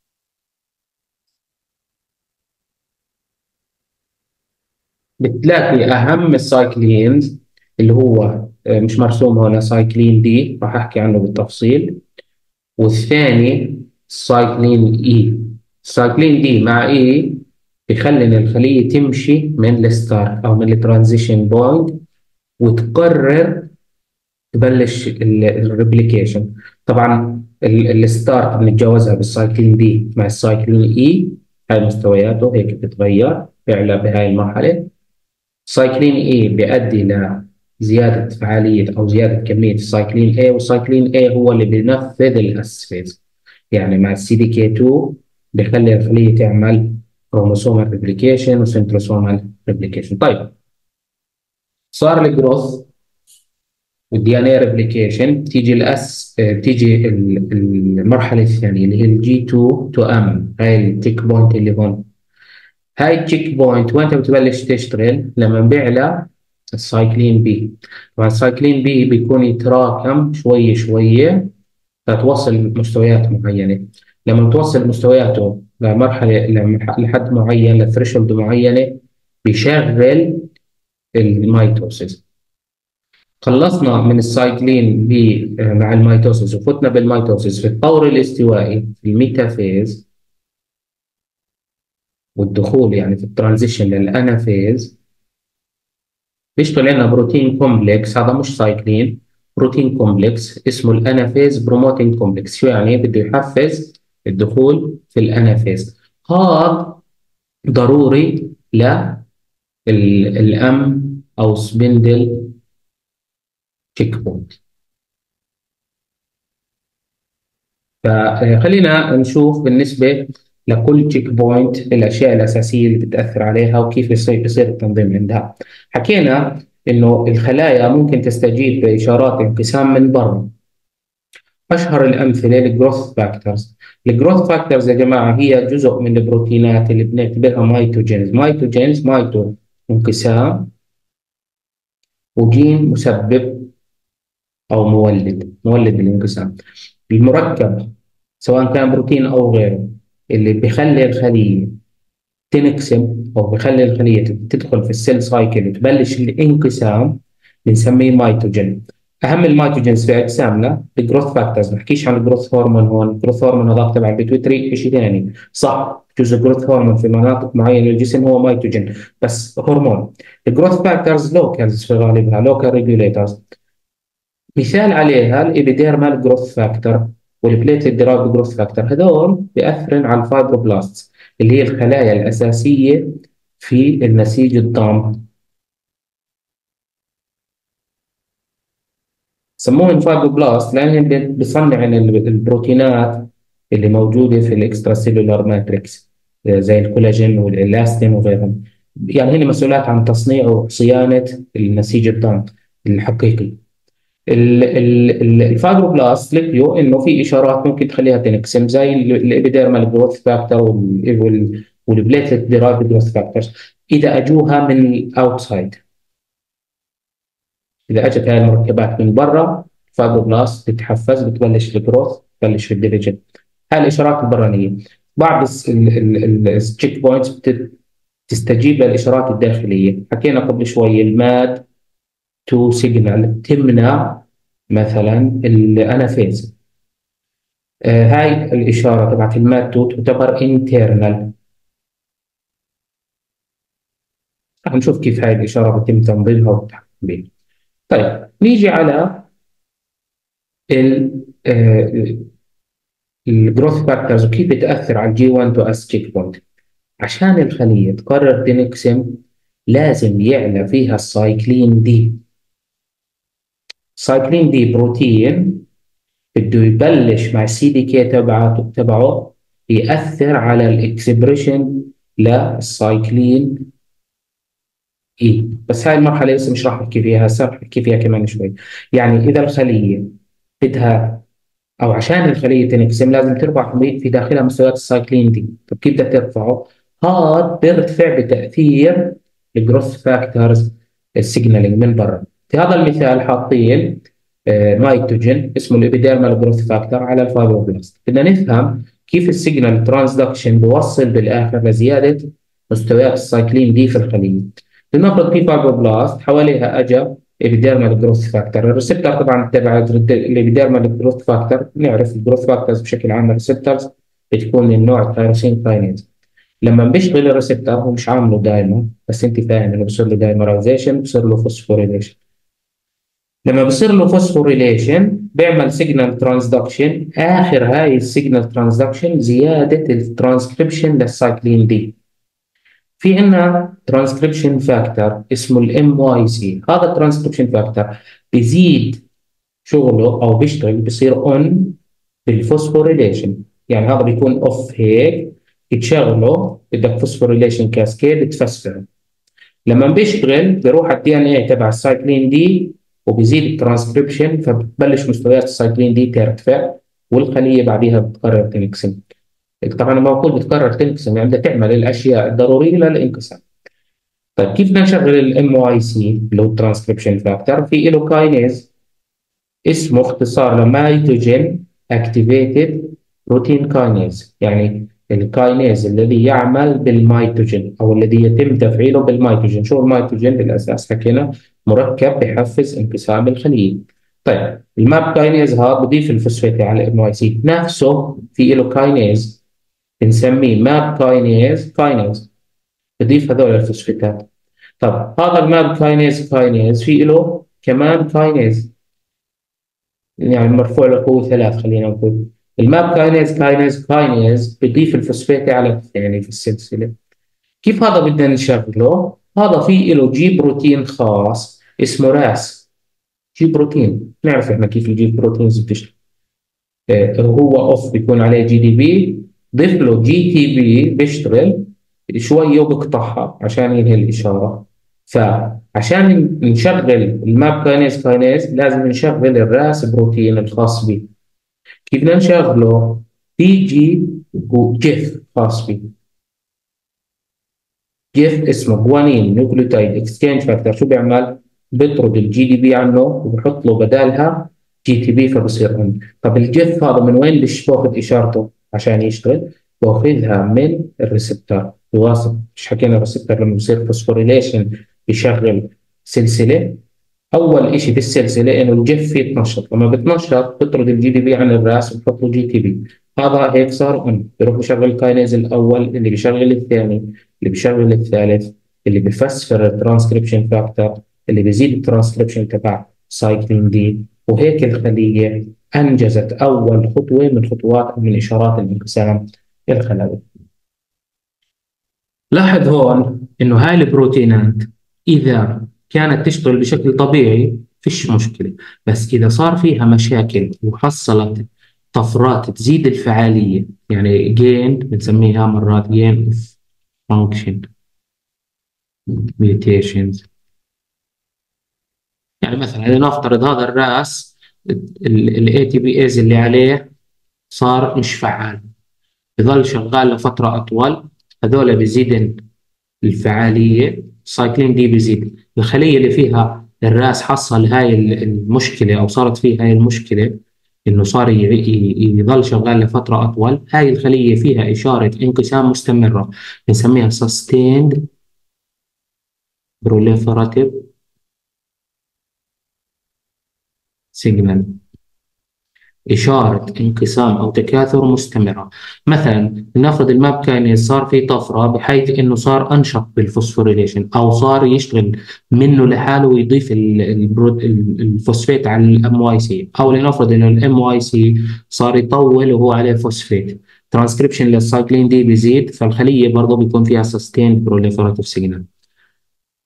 بتلاقي أهم السايكلينز اللي هو مش مرسوم هنا سايكلين دي راح أحكي عنه بالتفصيل، والثاني سايكلين إي. السايكلين دي مع إي بيخلي إن الخلية تمشي من الستارت أو من الترانزيشن بوينت وتقرر تبلش الريبليكيشن. طبعا الستارت بنتجاوزها بالسايكلين دي مع السايكلين اي، هاي مستوياته هيك بتتغير بيعلى بهاي المرحله. سايكلين اي بيؤدي لزياده فعاليه او زياده كميه السايكلين اي، والسايكلين اي هو اللي بينفذ الاسفيز، يعني مع السي دي كي 2 بيخلي الخليه تعمل كروموسومال ريبليكيشن وسنتروسومال ريبليكيشن. طيب صار الجروث والدي ان اي ريبليكيشن، تيجي تيجي المرحله الثانيه اللي هي الجي 2 تو ام، هاي التيك بوينت اللي هون. هاي التيك بوينت وين بتبلش تشتغل؟ لما بيعلى السايكلين بي. طبعا السايكلين بي بيكون يتراكم شوي شوي فتوصل مستويات معينه. لما توصل مستوياته لمرحله لحد معين لثريشولد معينه بيشغل الميتوسيس. خلصنا من السايكلين مع الميتوسيس وفتنا بالميتوسيس في الطور الاستوائي في الميتافيز والدخول يعني في الترانزيشن للانافيز. بيشتغل لنا بروتين كومبلكس، هذا مش سايكلين، بروتين كومبلكس اسمه الانافيز بروموتين كومبلكس. شو يعني؟ بده يحفز الدخول في الانافيز. هذا ضروري للام او سبندل تشيك بوينت. فخلينا نشوف بالنسبة لكل تشيك بوينت الأشياء الأساسية اللي بتأثر عليها وكيف يصير التنظيم عندها. حكينا إنه الخلايا ممكن تستجيب لإشارات انقسام من برا. أشهر الأمثلة الجروث فاكتورز. الجروث فاكتورز يا جماعة هي جزء من البروتينات اللي بنعتبرها مايتوجينز. مايتو انقسام، وجين مسبب أو مولد الانقسام. المركب سواء كان بروتين أو غيره اللي بيخلي الخلية تنقسم أو بيخلي الخلية تدخل في السيل سايكل وتبلش الانقسام بنسميه ميتوجين. أهم الميتوجينز في أجسامنا الجروث فاكتورز، ما نحكيش عن الجروث هرمون هون، الجروث هرمون هذاك تبع البيتويتري شيء ثاني، صح جزء جروث هرمون في مناطق معينة للجسم هو ميتوجين بس هرمون. الجروث فاكتورز لوكالز في غالبها، لوكال ريجوليترز. مثال عليها الابيديرمال جروث فاكتور والبليتلت ديرايفد جروث فاكتور، هذول بيأثرن على الفايبروبلاست اللي هي الخلايا الأساسية في النسيج الضام. سموهم فايبروبلاست لأنهم بيصنعوا البروتينات اللي موجودة في الاكسترا سيلولار ماتريكس زي الكولاجين والإلاستين وغيرهم، يعني هن مسؤولات عن تصنيع وصيانة النسيج الضام الحقيقي. الفايبروبلاست لقيوا انه في اشارات ممكن تخليها تنقسم زي الابيديرمال جروث فاكتور والبليتلت ديرايفد جروث فاكتورز اذا اجوها من الاوتسايد. اذا اجت هاي المركبات من برا الفايبروبلاست بتتحفز بتبلش الجروث بتبلش في الديفيجن. هاي الاشارات البرانيه. بعض التشيك بوينتس تستجيب للاشارات الداخليه، حكينا قبل شوي الماد تو سيجنال تمنع مثلا الانافيز. هاي الاشاره تبعت الماتو تعتبر انترنال. رح نشوف كيف هاي الاشاره بيتم تنظيمها والتحكم بها. طيب نيجي على الجروث فاكتورز وكيف بتاثر على الجي 1 تو اس تشيك بوينت. عشان الخليه تقرر تنقسم لازم يعلى فيها السايكلين دي. السايكلين دي بروتين بده يبلش مع السي دي كي تبعه يأثر على الاكسبريشن للسايكلين اي. بس هاي المرحله لسه مش راح احكي فيها هسه، راح احكي فيها كمان شوي. يعني اذا الخليه بدها، او عشان الخليه تنقسم لازم ترفع في داخلها مستويات السايكلين دي. طب كيف بدها ترفعه؟ هذا بيرتفع بتاثير الجروث فاكتورز السيجنالينج من برا. في هذا المثال حاطين نيتروجين اسمه الابيديرمال جروث فاكتور على الفايبروبلاست. بدنا نفهم كيف السيجنال ترانسدكشن بيوصل بالاخر لزياده مستويات السايكلين دي في الخليه. لنفرض في فايبروبلاست حواليها اجى الابيديرمال جروث فاكتور. الريسبتور طبعا تبع الابيديرمال جروث فاكتور، نعرف الجروث فاكتورز بشكل عام الريسبتورز بتكون من نوع التيروسين كاينيز. لما بيشتغل الريسبتور هو مش عامله دائما، بس انت فاهم انه بصير له دايمرايزيشن، بصير له فوسفوريليشن. لما بصير له فوسفوريليشن بيعمل سيجنال ترانسدكشن. اخر هاي السيجنال ترانسدكشن زياده الترانسكريبشن للسايكلين دي. في عندنا ترانسكريبشن فاكتور اسمه الام واي سي. هذا الترانسكريبشن فاكتور بيزيد شغله او بيشتغل بصير اون بالفوسفوريليشن. يعني هذا بيكون اوف هيك، تشغله بدك فوسفوريليشن كاسكيد تفسره. لما بيشتغل بيروح على الدي ان اي تبع السايكلين دي وبيزيد الترانسكريبشن، فبتبلش مستويات السايكلين دي ترتفع والخليه بعديها بتقرر تنقسم. طبعا لما بقول بتقرر تنقسم يعني بدها تعمل الاشياء الضروريه للانقسام. طيب كيف بدنا نشغل الام واي سي اللي هو الترانسكريبشن فاكتور؟ في له كاينيز اسمه اختصار لميتوجين اكتيفيتد بروتين كاينيز، يعني الكاينيز الذي يعمل بالميتوجين او الذي يتم تفعيله بالميتوجين. شو الميتوجين؟ بالاساس حكينا مركب بحفز انقسام الخليه. طيب الماب كاينيز هذا بضيف الفوسفات على الام واي سي نفسه. في له كاينيز بنسميه ماب كاينيز بضيف هذول الفوسفاتات. طب هذا الماب كاينيز في له كمان كاينيز، يعني مرفوع له قوة 3 خلينا نقول. الماب كاينيز بيضيف الفوسفات على الثاني في السلسلة. كيف هذا بدنا نشغله؟ هذا في له جي بروتين خاص اسمه راس. جي بروتين نعرف احنا كيف الجي بروتينز بتشتغل. هو اوف بيكون عليه جي دي بي، ضيف له جي تي بي بيشتغل شويه وبقطعها عشان ينهي الاشاره. فعشان نشغل الماب كاينيز لازم نشغل الراس بروتين الخاص به. كيف بدنا نشغله؟ في جي جيف خاص به. جيف اسمه جوانين نيوكليوتايد اكسشينج فاكتور. شو بيعمل؟ بيطرد الجي دي بي عنه وبحط له بدالها جي تي بي فبصير اون. طب الجيف هذا من وين باخذ اشارته عشان يشتغل؟ باخذها من الريسبتور بواسطه، مش حكينا الريسبتور لما بصير فوسفوريليشن بيشغل سلسله. اول شيء بالسلسله انه الجيف يتنشط، لما بتنشط بتطرد الجي دي بي عن الراس وبحط له جي تي بي. هذا هيك صار اون، بيروح بشغل الكاينيز الاول اللي بيشغل الثاني اللي بيشغل الثالث اللي بفسر الترانسكريبشن فاكتور اللي بيزيد الترانسكريبشن تبع سايكلين دي. وهيك الخليه انجزت اول خطوه من خطوات من اشارات الانقسام الخلوي. لاحظ هون انه هاي البروتينات اذا كانت تشتغل بشكل طبيعي فيش مشكله، بس اذا صار فيها مشاكل وحصلت طفرات تزيد الفعاليه، يعني جين بنسميها مرات جين اوف فانكشن ميوتيشنز. يعني مثلا لنفترض هذا الراس الاي تي بي ايز اللي عليه صار مش فعال، بظل شغال لفتره اطول، هذول بيزيد الفعالية. السايكلين دي بيزيد الخلية اللي فيها الراس حصل هاي المشكلة أو صارت فيه هاي المشكلة إنه صار يظل شغال لفترة أطول. هاي الخلية فيها إشارة انقسام مستمرة بنسميها sustained proliferative signal، إشارة انقسام أو تكاثر مستمرة. مثلا لنفرض الماب كاينيز صار في طفرة بحيث إنه صار أنشط بالفوسفوريليشن أو صار يشتغل منه لحاله ويضيف الفوسفات على الام واي سي، أو لنفرض إنه الام واي سي صار يطول وهو عليه فوسفات، ترانسكريبشن للسايكلين دي بيزيد، فالخلية برضه بيكون فيها سستين بروليفراتيف سيجنال.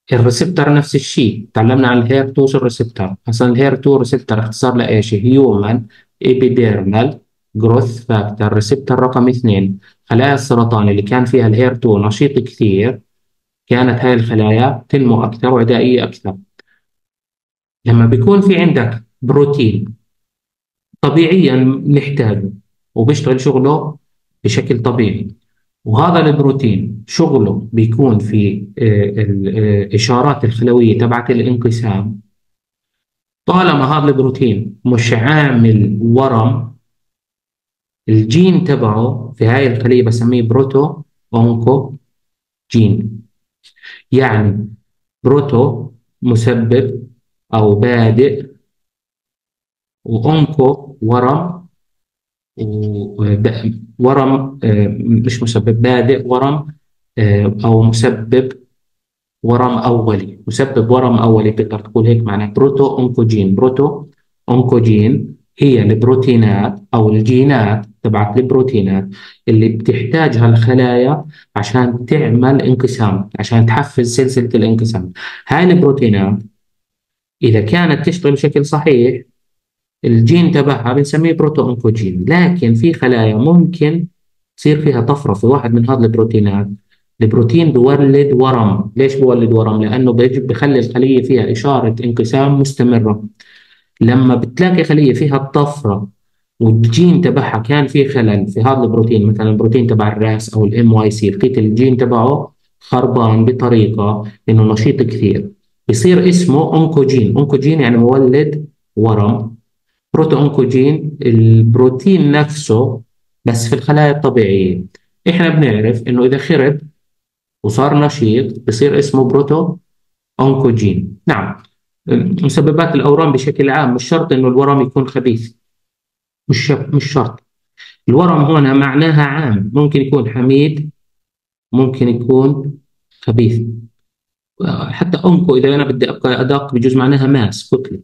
الريسبتر نفس الشيء، تعلمنا عن الهير 2 ريسبتر. اصلا الهير 2 ريسبتر اختصار لايش؟ هيومن ايبيديرمال جروث فاكتور ريسبتر رقم 2. خلايا السرطان اللي كان فيها الهير 2 نشيط كثير، كانت هاي الخلايا تنمو اكثر وعدائيه اكثر. لما بيكون في عندك بروتين طبيعيا نحتاجه وبيشتغل شغله بشكل طبيعي، وهذا البروتين شغله بيكون في الإشارات الخلوية تبعت الانقسام. طالما هذا البروتين مش عامل ورم، الجين تبعه في هاي الخلية بسميه بروتو أونكو جين. يعني بروتو مسبب أو بادئ، وأونكو ورم، ورم مش مسبب، بادئ ورم أو مسبب ورم أولي. مسبب ورم أولي تقدر تقول هيك معناه بروتو أونكوجين. بروتو أونكوجين هي البروتينات أو الجينات تبعت البروتينات اللي بتحتاجها الخلايا عشان تعمل انقسام، عشان تحفز سلسلة الانقسام. هاي البروتينات إذا كانت تشتغل بشكل صحيح، الجين تبعها بنسميه بروتو أونكوجين. لكن في خلايا ممكن تصير فيها طفرة في واحد من هذه البروتينات، البروتين بيولد ورم. ليش بيولد ورم؟ لأنه بخلي الخلية فيها إشارة انقسام مستمرة. لما بتلاقي خلية فيها الطفرة والجين تبعها كان فيه خلل في هذا البروتين، مثلا البروتين تبع الراس أو الام واي سي، لقيت الجين تبعه خربان بطريقة إنه نشيط كثير، بصير اسمه أونكوجين. أونكوجين يعني مولد ورم. بروتو أونكوجين البروتين نفسه بس في الخلايا الطبيعية. إحنا بنعرف إنه إذا خرب وصار نشيط بصير اسمه بروتو أونكوجين. نعم. مسببات الأورام بشكل عام مش شرط إنه الورم يكون خبيث، مش شرط. الورم هنا معناها عام، ممكن يكون حميد، ممكن يكون خبيث. حتى أونكو إذا أنا بدي أبقى أدق بجوز معناها ماس، كتلة.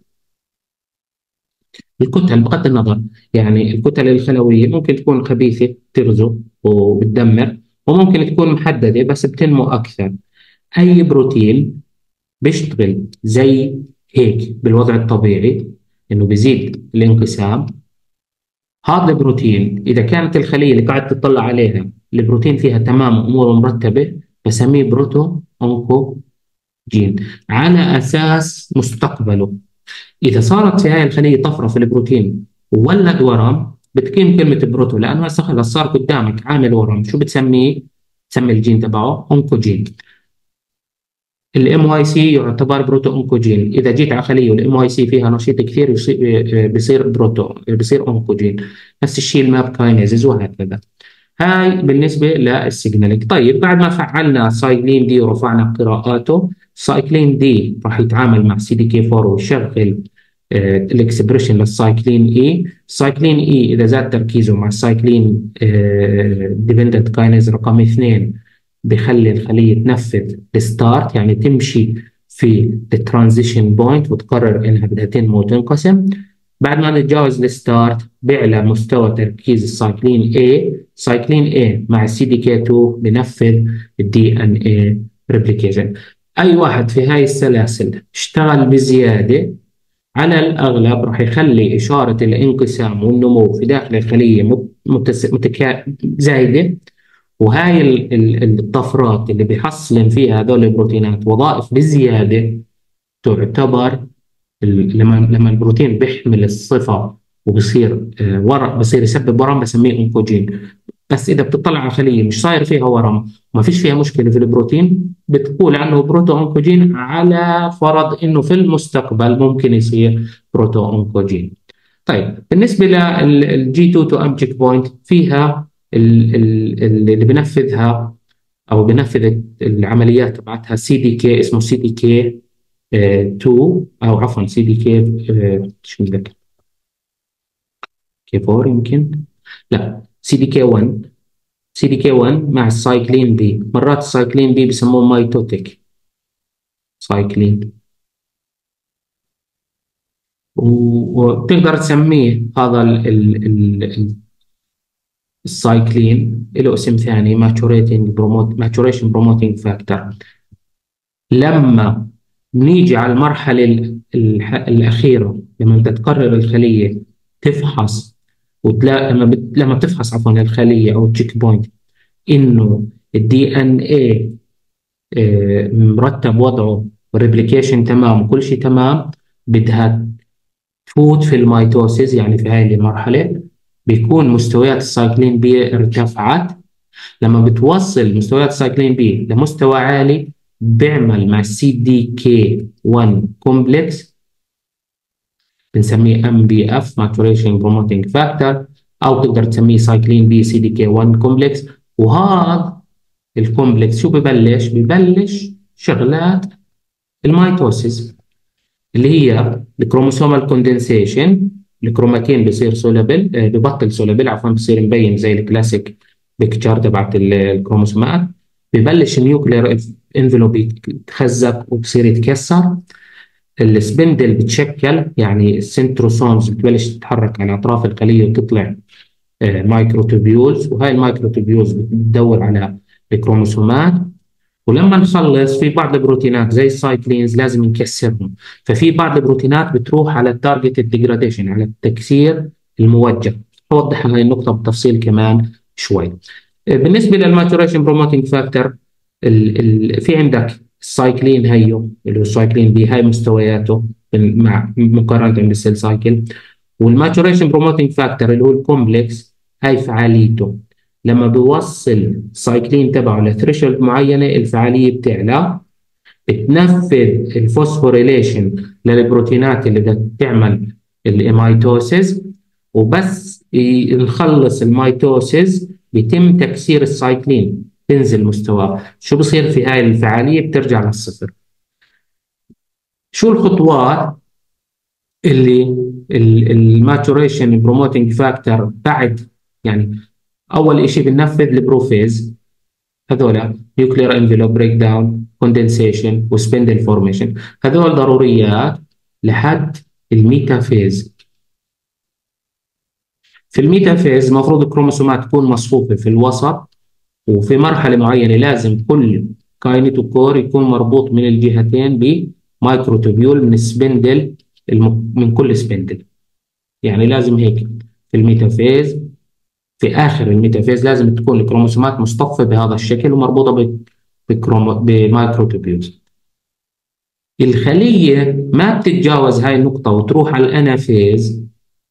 الكتل بغض النظر، يعني الكتل الخلوية ممكن تكون خبيثة تغزو وبتدمر، وممكن تكون محددة بس بتنمو أكثر. أي بروتين بيشتغل زي هيك بالوضع الطبيعي، إنه بيزيد الانقسام. هذا البروتين إذا كانت الخلية اللي قاعد تطلع عليها البروتين فيها تمام وأموره مرتبة، بسميه بروتو أونكو جين. على أساس مستقبله إذا صارت في هاي الخلية طفرة في البروتين وولد ورم، بتقيم كلمة بروتو، لأنه هسه خلص صار قدامك عامل ورم. شو بتسميه؟ تسمي الجين تبعه أونكوجين. الام واي سي يعتبر بروتو أونكوجين. إذا جيت على خلية والام واي سي فيها نشيط كثير بصير بروتو، بصير أونكوجين. نفس الشيء الماب كاينيزز وهكذا. هاي بالنسبة للسيجنالينج. طيب بعد ما فعلنا سايكلين دي ورفعنا قراءاته، سايكلين دي راح يتعامل مع سي دي كي 4 ويشغل الاكسبريشن للسايكلين اي. السايكلين اي اذا زاد تركيزه مع السايكلين ديبندنت كاينيز رقم 2 بخلي الخليه تنفذ الستارت، يعني تمشي في الترانزيشن بوينت وتقرر انها بدها تنمو وتنقسم. بعد ما نتجاوز الستارت بيعلى مستوى تركيز السايكلين A. سايكلين A مع السي دي كي 2 بنفذ الدي ان اي ريبليكيشن. اي واحد في هاي السلاسل اشتغل بزياده على الأغلب راح يخلي إشارة الانقسام والنمو في داخل الخلية زايدة. وهاي الطفرات اللي بيحصلن فيها هذول البروتينات وظائف بزيادة تعتبر لما البروتين بيحمل الصفة وبصير ورم، بصير يسبب ورم، بسميه أونكوجين. بس إذا بتطلع على خلية مش صاير فيها ورم وما فيش فيها مشكلة في البروتين، بتقول عنه بروتو أونكوجين، على فرض إنه في المستقبل ممكن يصير بروتو أونكوجين. طيب بالنسبة للجي 2 تو أم تشيك بوينت، فيها اللي بنفذها أو بنفذ العمليات تبعتها سي دي كي، اسمه سي دي كي 2، أو عفوا سي دي كي شو بدك، كي 4 يمكن، لا سي دي كي 1. سي دي كي 1 مع السايكلين بي. مرات السايكلين بي بسموه مايتوتيك سايكلين، وبتقدر تسميه هذا السايكلين له اسم ثاني، ماتوريشن بروموتينج فاكتور. لما بنيجي على المرحلة الأخيرة، لما بدها تقرر الخلية تفحص وتلاقي، لما بتفحص عفوا الخلية أو التشيك بوينت إنه الدي إن إيه مرتب وضعه والريبليكيشن تمام وكل شيء تمام، بدها تفوت في الميتوسيس. يعني في هذه المرحلة بيكون مستويات السايكلين بي ارتفعت. لما بتوصل مستويات السايكلين بي لمستوى عالي، بيعمل مع السي دي كي 1 كومبلكس، بنسميه ام بي اف ماتوريشن بروموتنج فاكتور، او تقدر تسميه سايكلين بي سي دي كي 1 كومبلكس. وهذا الكومبلكس شو ببلش شغلات الميتوسيس، اللي هي الكروموسومال كوندنسيشن. الكروماتين بيصير سولابل، ببطل سولابل عفوا، بصير مبين زي الكلاسيك بيكتشر تبعت الكروموسومات. ببلش النيوكلير انفلوب يتخزق وبصير يتكسر. السبندل بتشكل، يعني السنتروسومز بتبلش تتحرك على اطراف الخليه وتطلع مايكروتوبيولز، وهاي المايكروتوبيولز بتدور على الكروموسومات. ولما نخلص في بعض البروتينات زي السايكلينز لازم نكسرهم، ففي بعض البروتينات بتروح على التارجت الديجراديشن، على التكسير الموجه. اوضح هاي النقطه بالتفصيل كمان شوي. بالنسبه للماتوريشن بروموتنج فاكتور، في عندك السايكلين هيو اللي هو السايكلين بي، هاي مستوياته مع مقارنه بالسيل سايكل. والماتوريشن بروموتنج فاكتور اللي هو الكومبلكس، هاي فعاليته لما بيوصل السايكلين تبعه لثريشولد معينه الفعاليه بتعلى، بتنفذ الفوسفوريليشن للبروتينات اللي بدها تعمل الميتوسيس. وبس نخلص الميتوسيس بيتم تكسير السايكلين، تنزل مستواه. شو بصير في هاي الفعاليه؟ بترجع للصفر. شو الخطوات اللي الماتوريشن بروموتنج فاكتور بعد؟ يعني اول شيء بننفذ البروفيز، هذول نيوكلير انفلوب بريك داون كوندنسيشن وسبندل فورميشن، هذول ضروريات لحد الميتافيز. في الميتافيز المفروض الكروموسومات تكون مصفوفه في الوسط، وفي مرحله معينه لازم كل كاينيتوكور يكون مربوط من الجهتين بمايكروتوبيول من سبندل، من كل سبندل. يعني لازم هيك في الميتافيز، في آخر الميتافيز لازم تكون الكروموسومات مصطفى بهذا الشكل ومربوطة بمايكروتوبيولز. الخلية ما بتتجاوز هاي النقطة وتروح على الأنافيز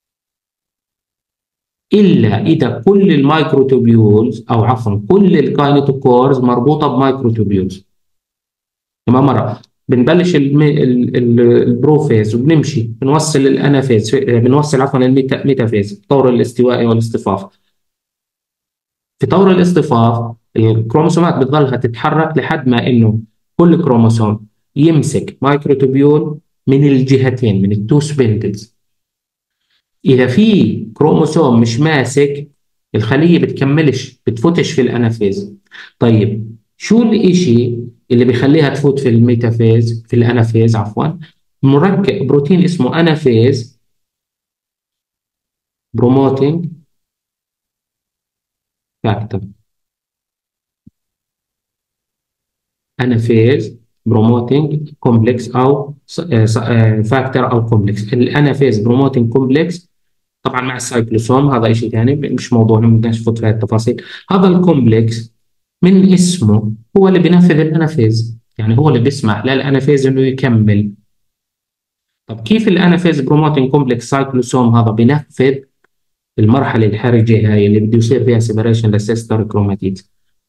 إلا إذا كل المايكروتوبيولز، أو عفوا كل الكاينيتوكورز مربوطة بمايكروتوبيولز. كمان مرة بنبلش البروفيز وبنمشي بنوصل الأنافيز، بنوصل عفوا الميتافيز، الطور الاستوائي والاصطفاف. في طور الاصطفاف الكروموسومات بتظلها تتحرك لحد ما انه كل كروموسوم يمسك مايكروتوبيول من الجهتين، من التو سبندلز. اذا في كروموسوم مش ماسك، الخليه بتكملش، بتفوتش في الانافيز. طيب شو الاشي اللي بيخليها تفوت في الميتافيز، في الانافيز عفوا؟ مركب بروتين اسمه انافيز بروموتنج فاكتور. انافيز بروموتنج كومبلكس او فاكتور او كومبلكس. الانافيز بروموتنج كومبلكس طبعا مع السايكلوسوم، هذا شيء ثاني مش موضوعنا، ما بدناش نفوت في هاي التفاصيل. هذا الكومبلكس من اسمه هو اللي بينفذ الانافيز، يعني هو اللي بيسمح للانافيز انه يكمل. طب كيف الانافيز بروموتنج كومبلكس سايكلوسوم هذا بينفذ المرحله الحرجه هاي اللي بده يصير فيها سيبريشن للسيستر كروماتيد؟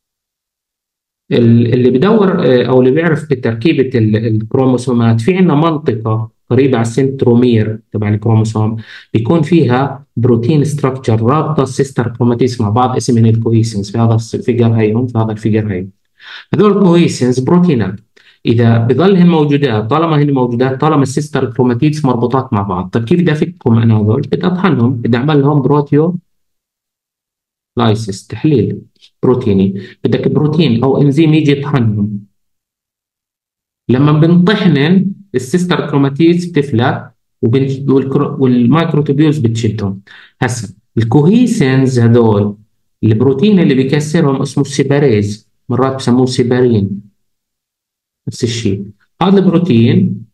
اللي بدور او اللي بيعرف تركيبه الكروموسومات، في عندنا منطقه قريبه على السنترومير تبع الكروموسوم، بيكون فيها بروتين ستراكشر رابطه السيستر كروماتيز مع بعض، اسمهم الكوهيسنز. في هذا الفيجر هيهم، في هذا الفيجر هيهم، هذول الكوهيسنز بروتينات. اذا بضلهن موجودات، طالما هن موجودات، طالما السيستر كروماتيدز مربوطات مع بعض، طيب كيف بدي افكهم انا هذول؟ بدي اطحنهم، بدي اعمل لهم بروتيو لايسيس، تحليل بروتيني. بدك بروتين او انزيم يجي يطحنهم. لما بنطحنن السيستر كروماتيدز بتفلت والمايكروتوبيولز بتشدهم. هسا الكوهيسنز هذول، البروتين اللي بيكسرهم اسمه سيباريز، مرات بسموه سيبارين. نفس الشيء. هذا البروتين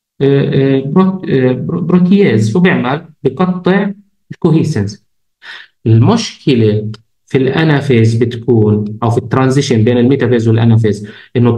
بروتياز شو بيعمل؟ بقطع الكوهيسنس. المشكلة في الانافيز بتكون، او في الترانزيشن بين الميتافيز والانافيز، انه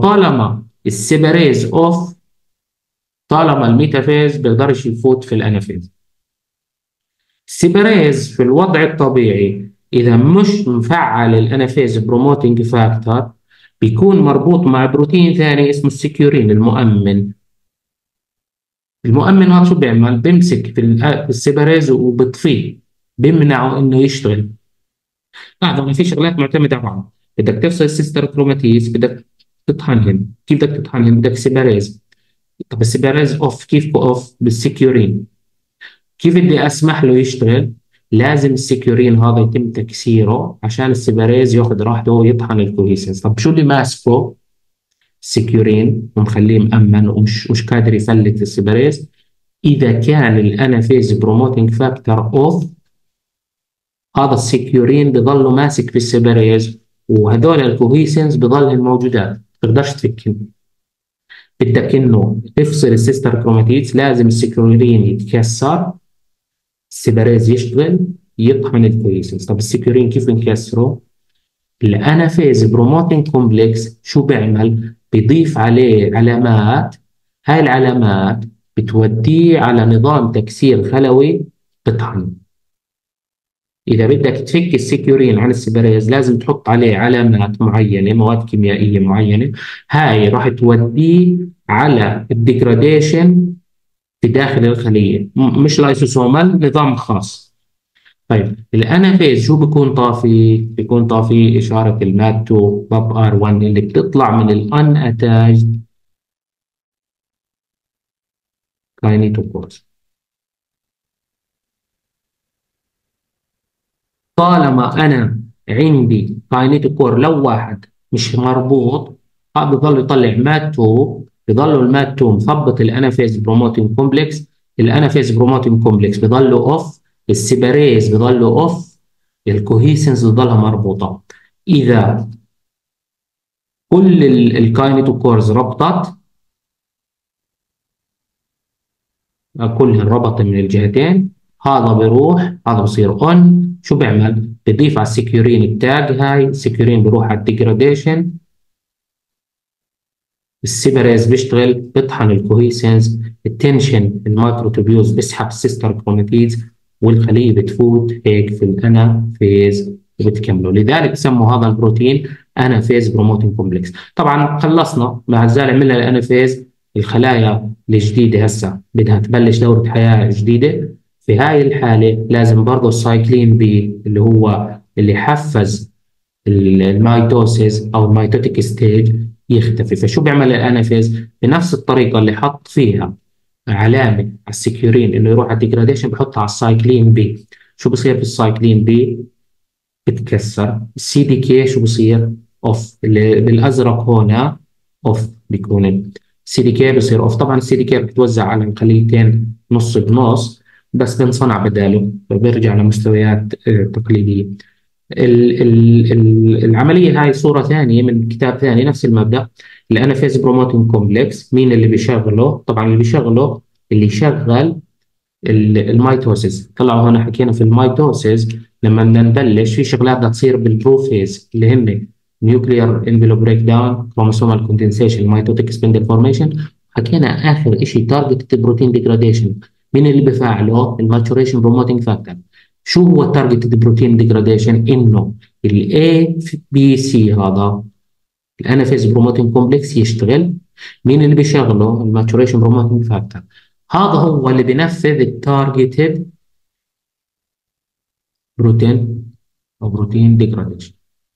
طالما الميتافيز بيقدرش يفوت في الانافيز. السيبريز في الوضع الطبيعي إذا مش مفعل الانافيز بروموتنج فاكتور بيكون مربوط مع بروتين ثاني اسمه السكيورين المؤمن. المؤمن هذا شو بيعمل؟ بيمسك في السيبريز وبطفيه، بيمنعه انه يشتغل. لاحظوا في شغلات معتمده على بعض. بدك تفصل السيستر كروماتيز، بدك تطحنهم. كيف بدك تطحنهم؟ بدك سيبريز. طب السيبريز اوف، كيف اوف؟ بالسكيورين. كيف بدي اسمح له يشتغل؟ لازم السكيورين هذا يتم تكسيره عشان السيبريز ياخذ راحته ويطحن الكوهيسنس. طب شو اللي ماسكه؟ السكيورين ومخليه مأمن ومش مش قادر يفلت السيبريز. اذا كان الانافيز بروموتنج فاكتور اوف، هذا السكيورين بضله ماسك في السيبريز، وهذول الكوهيسنز بضلهم موجودات، ما تقدرش تفكهم. بدك انه تفصل السيستر كروماتيدز، لازم السكيورين يتكسر، السيبريز يشتغل، يطحن الكوهيسنز. طب السكيورين كيف بنكسره؟ الانافيز بروموتنج كومبلكس شو بيعمل؟ بيضيف عليه علامات. هاي العلامات بتوديه على نظام تكسير خلوي بطحن. إذا بدك تفك السكيورين عن السيبريز لازم تحط عليه علامات معينة، مواد كيميائية معينة. هاي راح توديه على الديجراديشن في داخل الخلية، مش لايسوسومال، نظام خاص. طيب الانافيز شو بيكون طافي؟ بيكون طافي إشارة الماد 2 باب R1 اللي بتطلع من الان اتاجد كاينيتوكورز. طالما انا عندي كاينيتوكور لو واحد مش مربوط، بضل يطلع مات 2، بضل المات 2 مثبط الانافيز بروموتين كومبلكس. الانافيز بروموتين كومبلكس بضله اوف، السيبريز بضله اوف، الكوهيسنس بضلها مربوطه. اذا كل الكاينيتوكورز ربطت، كلها انربطت من الجهتين، هذا بيروح، هذا بصير اون. شو بيعمل؟ بضيف على السكيورين التاج، هاي السكيورين بيروح على الديجراديشن، السيبريز بيشتغل، بيطحن الكوهيسنس، التنشن المايكروتوبيوز بيسحب السيستر كروماتيدز، والخليه بتفوت هيك في الانافيز وبتكمله. لذلك سموا هذا البروتين انافيز بروموتين كومبلكس. طبعا خلصنا مع الزال، عملنا الانافيز. الخلايا الجديده هسه بدها تبلش دوره حياه جديده. في هاي الحاله لازم برضه السايكلين بي اللي هو اللي حفز الميتوسيس او الميتوتيك ستيج يختفي. فشو بيعمل الانافيز؟ بنفس الطريقه اللي حط فيها علامه على السكيورين انه يروح على الديجراديشن، بحطها على السايكلين بي. شو بصير في السايكلين بي؟ بتكسر. السي دي كي شو بصير؟ اوف. اللي بالازرق هنا اوف بيكون. السي دي كي بصير اوف. طبعا السي دي كي بتوزع على الخليتين نص بنص، بس بنصنع بداله، فبيرجع لمستويات تقليديه. العملية هاي صورة ثانية من كتاب ثاني نفس المبدأ. الانافيز بروموتين كومبلكس مين اللي بيشغله؟ طبعا اللي بيشغله اللي يشغل الميتوسيس. طلعوا هنا حكينا في الميتوسيس لما بدنا نبلش في شغلات بدها تصير بالبروفيز اللي هن نيوكليير انفلو بريك داون، كروموسومال كوندنسيشن، ميتوتيك سبندل فورميشن. حكينا اخر شيء تارجت بروتين ديجراديشن. مين اللي بفعله؟ الماتوريشن بروموتنج فاكتور. شو هو التارجت بروتين ديجراديشن؟ انه الاي بي سي هذا الانافيز بروموتين كومبلكس يشتغل. مين اللي بيشغله؟ الماتوريشن بروموتنج فاكتور. هذا هو اللي بينفذ التارجتد بروتين او بروتين ديجراديشن.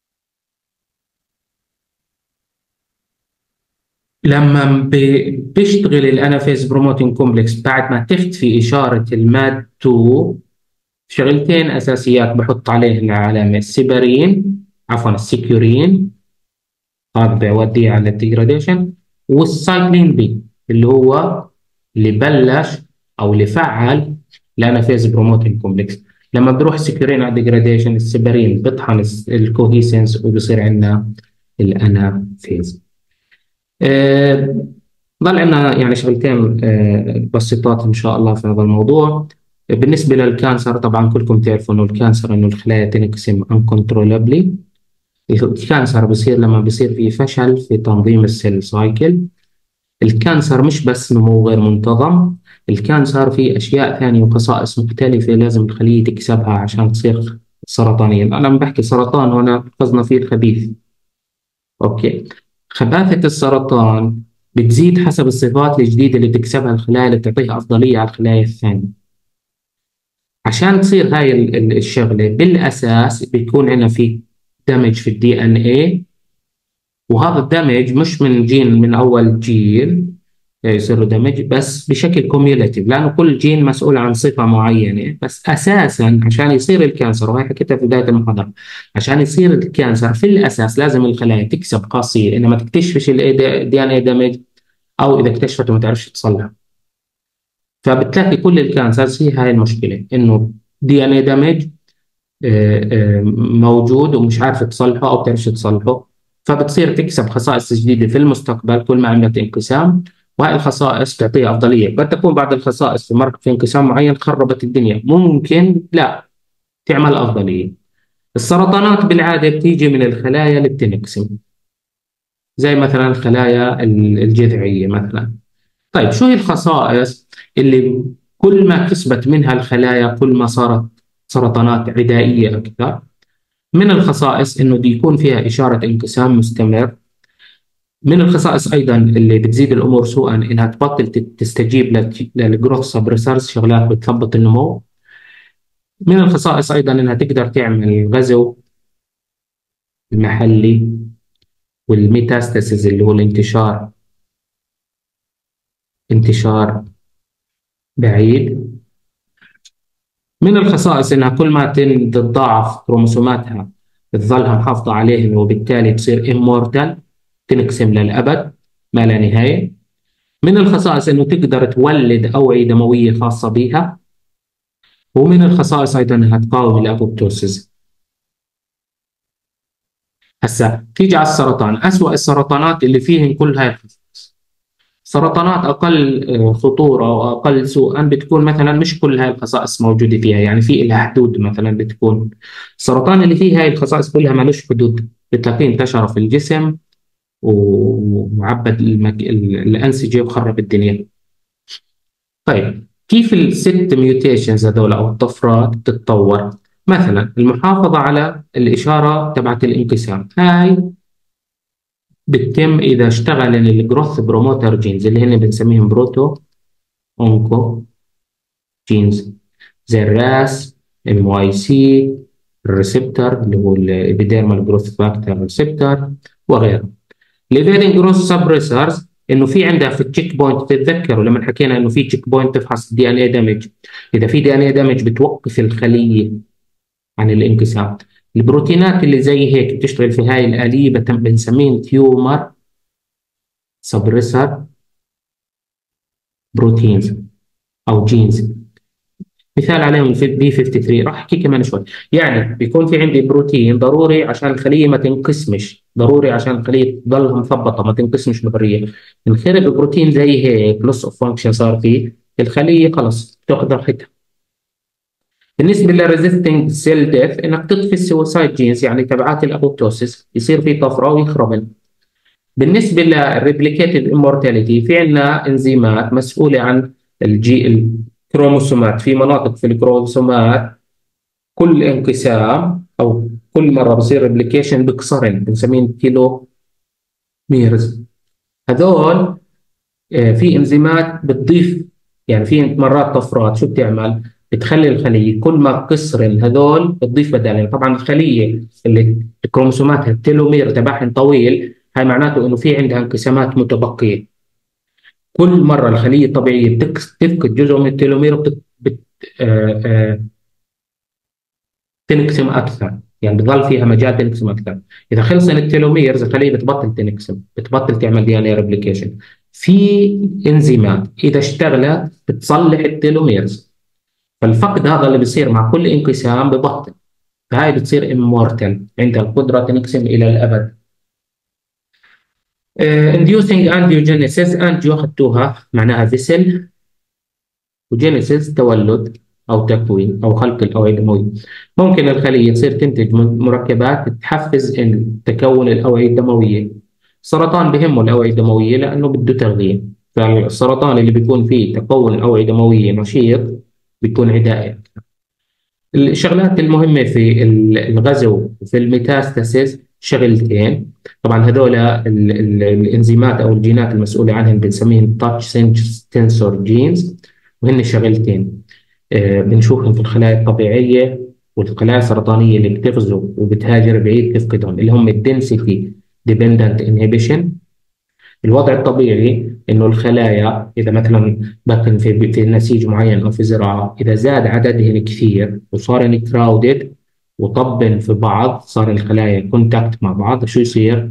لما بيشتغل الانافيز بروموتين كومبلكس بعد ما تختفي اشاره الماد 2، شغلتين اساسيات بحط عليهن علامه: السيبرين، عفوا السكيورين، هذا بيوديه على الديجراديشن، والسايكلين بي اللي هو اللي بلش او اللي فعل الانافيز بروموتين كومبلكس. لما بروح سكرين على الديجراديشن، السيبرين بيطحن الكوهيسنس وبصير عندنا الانافيز. آه، ضل عندنا يعني شغلتين بسيطات إن شاء الله في هذا الموضوع. بالنسبة للكانسر، طبعا كلكم تعرفوا إنه الكانسر إنه الخلايا تنقسم uncontrollably. الكانسر بصير لما بصير في فشل في تنظيم السيل سايكل. الكانسر مش بس نمو غير منتظم، الكانسر فيه أشياء ثانية وخصائص مختلفة لازم الخلية تكسبها عشان تصير سرطانية. أنا لما بحكي سرطان هنا قصدنا فيه الخبيث. أوكي. خباثة السرطان بتزيد حسب الصفات الجديدة اللي بتكسبها الخلايا اللي بتعطيها أفضلية على الخلايا الثانية. عشان تصير هاي الشغلة بالأساس بيكون عندنا في دمج في الدي ان اي، وهذا الدمج مش من جين من أول جيل يصير له دمج، بس بشكل كوميولاتيف، لأنه كل جين مسؤول عن صفة معينة. بس أساسا عشان يصير الكانسر، وهي حكيتها في بداية المحاضرة، عشان يصير الكانسر في الأساس لازم الخلايا تكسب خاصية إنها ما تكتشفش الدي ان اي دمج، أو إذا اكتشفته ما تعرفش تصلحه. فبتلاقي كل الكانسرز هي هاي المشكلة، إنه دي ان اي دمج موجود ومش عارف تصلحه أو بتعرفش تصلحه. فبتصير تكسب خصائص جديدة في المستقبل كل ما عملت انقسام، وهي الخصائص تعطيها أفضلية. قد تكون بعض الخصائص في انقسام معين خربت الدنيا، ممكن لا تعمل أفضلية. السرطانات بالعادة بتيجي من الخلايا اللي بتنقسم، زي مثلا الخلايا الجذعية مثلا. طيب شو هي الخصائص اللي كل ما كسبت منها الخلايا كل ما صارت سرطانات عدائية أكثر؟ من الخصائص إنه دي يكون فيها إشارة انقسام مستمر. من الخصائص أيضا اللي بتزيد الأمور سوءا إنها تبطل تستجيب للجروث سبريسرز، شغلات بتثبط النمو. من الخصائص أيضا إنها تقدر تعمل غزو المحلي والميتاستاسيز اللي هو انتشار بعيد. من الخصائص إنها كل ما تتضاعف كروموسوماتها تظلها محافظة عليهم، وبالتالي تصير إمورتال، تنقسم للأبد ما لا نهاية. من الخصائص إنه تقدر تولد أوعية دموية خاصة بها. ومن الخصائص أيضا أنها تقاوم الأبوبتوسيس. هسا تيجي على السرطان، أسوأ السرطانات اللي فيهن كل هاي الخصائص. سرطانات أقل خطورة وأقل سوءا بتكون مثلا مش كل هاي الخصائص موجودة فيها، يعني في لها حدود. مثلا بتكون السرطان اللي فيه هاي الخصائص كلها مالوش حدود، بتلاقيه انتشر في الجسم وعبد الأنسجة وخرب الدنيا. طيب كيف الست ميوتيشنز هذول أو الطفرات بتتطور؟ مثلا المحافظة على الإشارة تبعت الانقسام، هاي بتتم إذا اشتغل الجروث بروموتر جينز اللي هن بنسميهم بروتو أونكو جينز، زي الراس، ام واي سي، الريسبتر اللي هو الابيديرمال جروث فاكتور ريسبتر، وغيره. ليفيرنج جروث سبريسرز انه في عندها في التشيك بوينت، تتذكروا لما حكينا انه في تشيك بوينت تفحص الدي ان اي دامج، اذا في دي ان اي دامج بتوقف الخليه عن الانقسام. البروتينات اللي زي هيك بتشتغل في هاي الآلية بنسميهم تيومر سبريسر بروتينز أو جينز. مثال عليهم البي 53 راح احكي كمان شوي. يعني بيكون في عندي بروتين ضروري عشان الخليه ما تنقسمش، ضروري عشان الخليه تضلها مثبطه ما تنقسمش بحريه. انخرب البروتين زي هيك لوس اوف فانكشن صار فيه، الخليه خلص تاخذ راحتها. بالنسبه للريزيستنج سيل ديث انك تطفي السوسايد جينز يعني تبعات الابوبتوسيس، يصير في طفره ويخربن. بالنسبه للريبليكيتيف امورتاليتي في عندنا انزيمات مسؤوله عن الكروموسومات، في مناطق في الكروموسومات كل انقسام او كل مره بصير ريبليكيشن بكسرن بنسميهم كيلو ميرز. هذول في انزيمات بتضيف، يعني في مرات طفرات شو بتعمل؟ بتخلي الخليه كل ما كسرن هذول بتضيف بدالين. طبعا الخليه اللي كروموسوماتها التيلومير تبعهم طويل، هاي معناته انه في عندها انقسامات متبقيه. كل مره الخليه الطبيعيه تفقد جزء من التيلومير تنقسم اكثر، يعني بضل فيها مجال تنقسم اكثر. اذا خلصن التيلوميرز الخليه بتبطل تنقسم، بتبطل تعمل دي ان اي ريبليكيشن. في انزيمات اذا اشتغلت بتصلح التيلوميرز، فالفقد هذا اللي بيصير مع كل انقسام ببطل، فهاي بتصير امورتال، عندها القدره تنقسم الى الابد. inducing angiogenesis. انجيو اخذتوها معناها فيسل، وجينيسيس تولد أو تكوين أو خلق الأوعية الدموية. ممكن الخلية تصير تنتج مركبات تحفز تكون الأوعية الدموية. السرطان بهمه الأوعية الدموية لأنه بده تغذية، فالسرطان اللي بيكون فيه تكون الأوعية الدموية نشيط بيكون عدائي. الشغلات المهمة في الغزو وفي الميتاستاسيس شغلتين. طبعا هذول الانزيمات او الجينات المسؤولة عنهم بنسميهم تاتش سنسور جينز، وهن شغلتين بنشوفهم في الخلايا الطبيعية والخلايا السرطانية اللي بتغزو وبتهاجر بعيد تفقدهم، اللي هم الدنسيتي ديبندنت انهبيشن. الوضع الطبيعي انه الخلايا اذا مثلا بكن في نسيج معين او في زراعه، اذا زاد عددهن كثير وصار كراودد وطبن في بعض، صار الخلايا كونتاكت مع بعض، شو يصير؟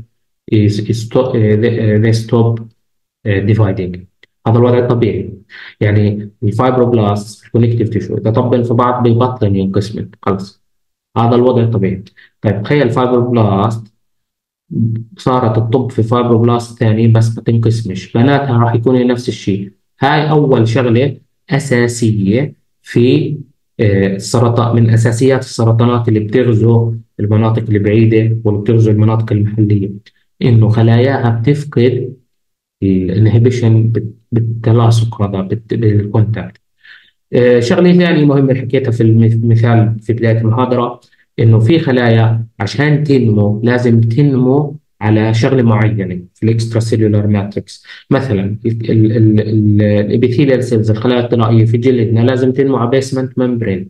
they stop dividing. هذا الوضع الطبيعي. يعني الفايبروبلاست الكونكتيف تيشو اذا طبن في بعض بيبطل ينقسم خلص. هذا الوضع الطبيعي. طيب تخيل الفايبروبلاست صارت تطب في فايبروبلاست ثاني بس ما تنقسمش، بناتها راح يكون نفس الشيء. هاي أول شغلة أساسية في السرطان، من أساسيات السرطانات اللي بتغزو المناطق البعيدة واللي بتغزو المناطق المحلية، إنه خلاياها بتفقد الانهبيشن بالتلاصق، هذا بالكونتاكت. شغلة ثانية مهمة حكيتها في المثال في بداية المحاضرة، إنه في خلايا عشان تنمو لازم تنمو على شغلة معينة في الاكسترا سيلولار ماتريكس. مثلا الابيثيليال سيلز الخلايا الطلائية في جلدنا لازم تنمو على بيسمنت ممبرين.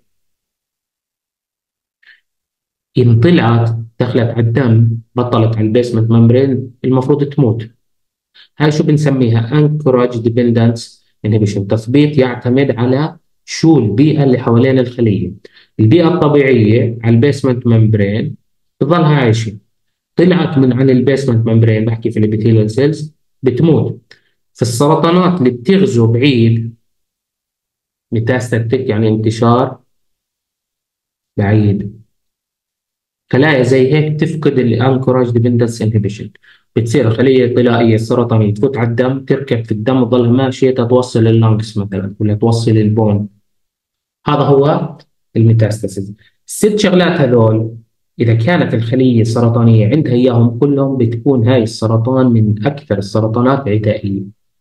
إن طلعت دخلت على الدم بطلت على البيسمنت ممبرين المفروض تموت. هاي شو بنسميها؟ انكوراج ديبندنس انهبيشن، تثبيط يعتمد على شو البيئة اللي حوالين الخلية. البيئة الطبيعية على البيسمنت ممبرين بتظلها عايشة، طلعت من عن البيسمنت ممبرين بحكي في الابيثيليال سيلز بتموت. في السرطانات اللي بتغزو بعيد ميتاستاتيك يعني انتشار بعيد، خلايا زي هيك تفقد الانكوراج ديبندنس انهبيشن، بتصير الخليه الطلائيه السرطانيه تفوت على الدم تركب في الدم وتظل ماشيه توصل اللانكس مثلا ولا توصل البون. هذا هو الميتاستاسيس. الست شغلات هذول اذا كانت الخليه السرطانيه عندها اياهم كلهم بتكون هاي السرطان من اكثر السرطانات عدائيه.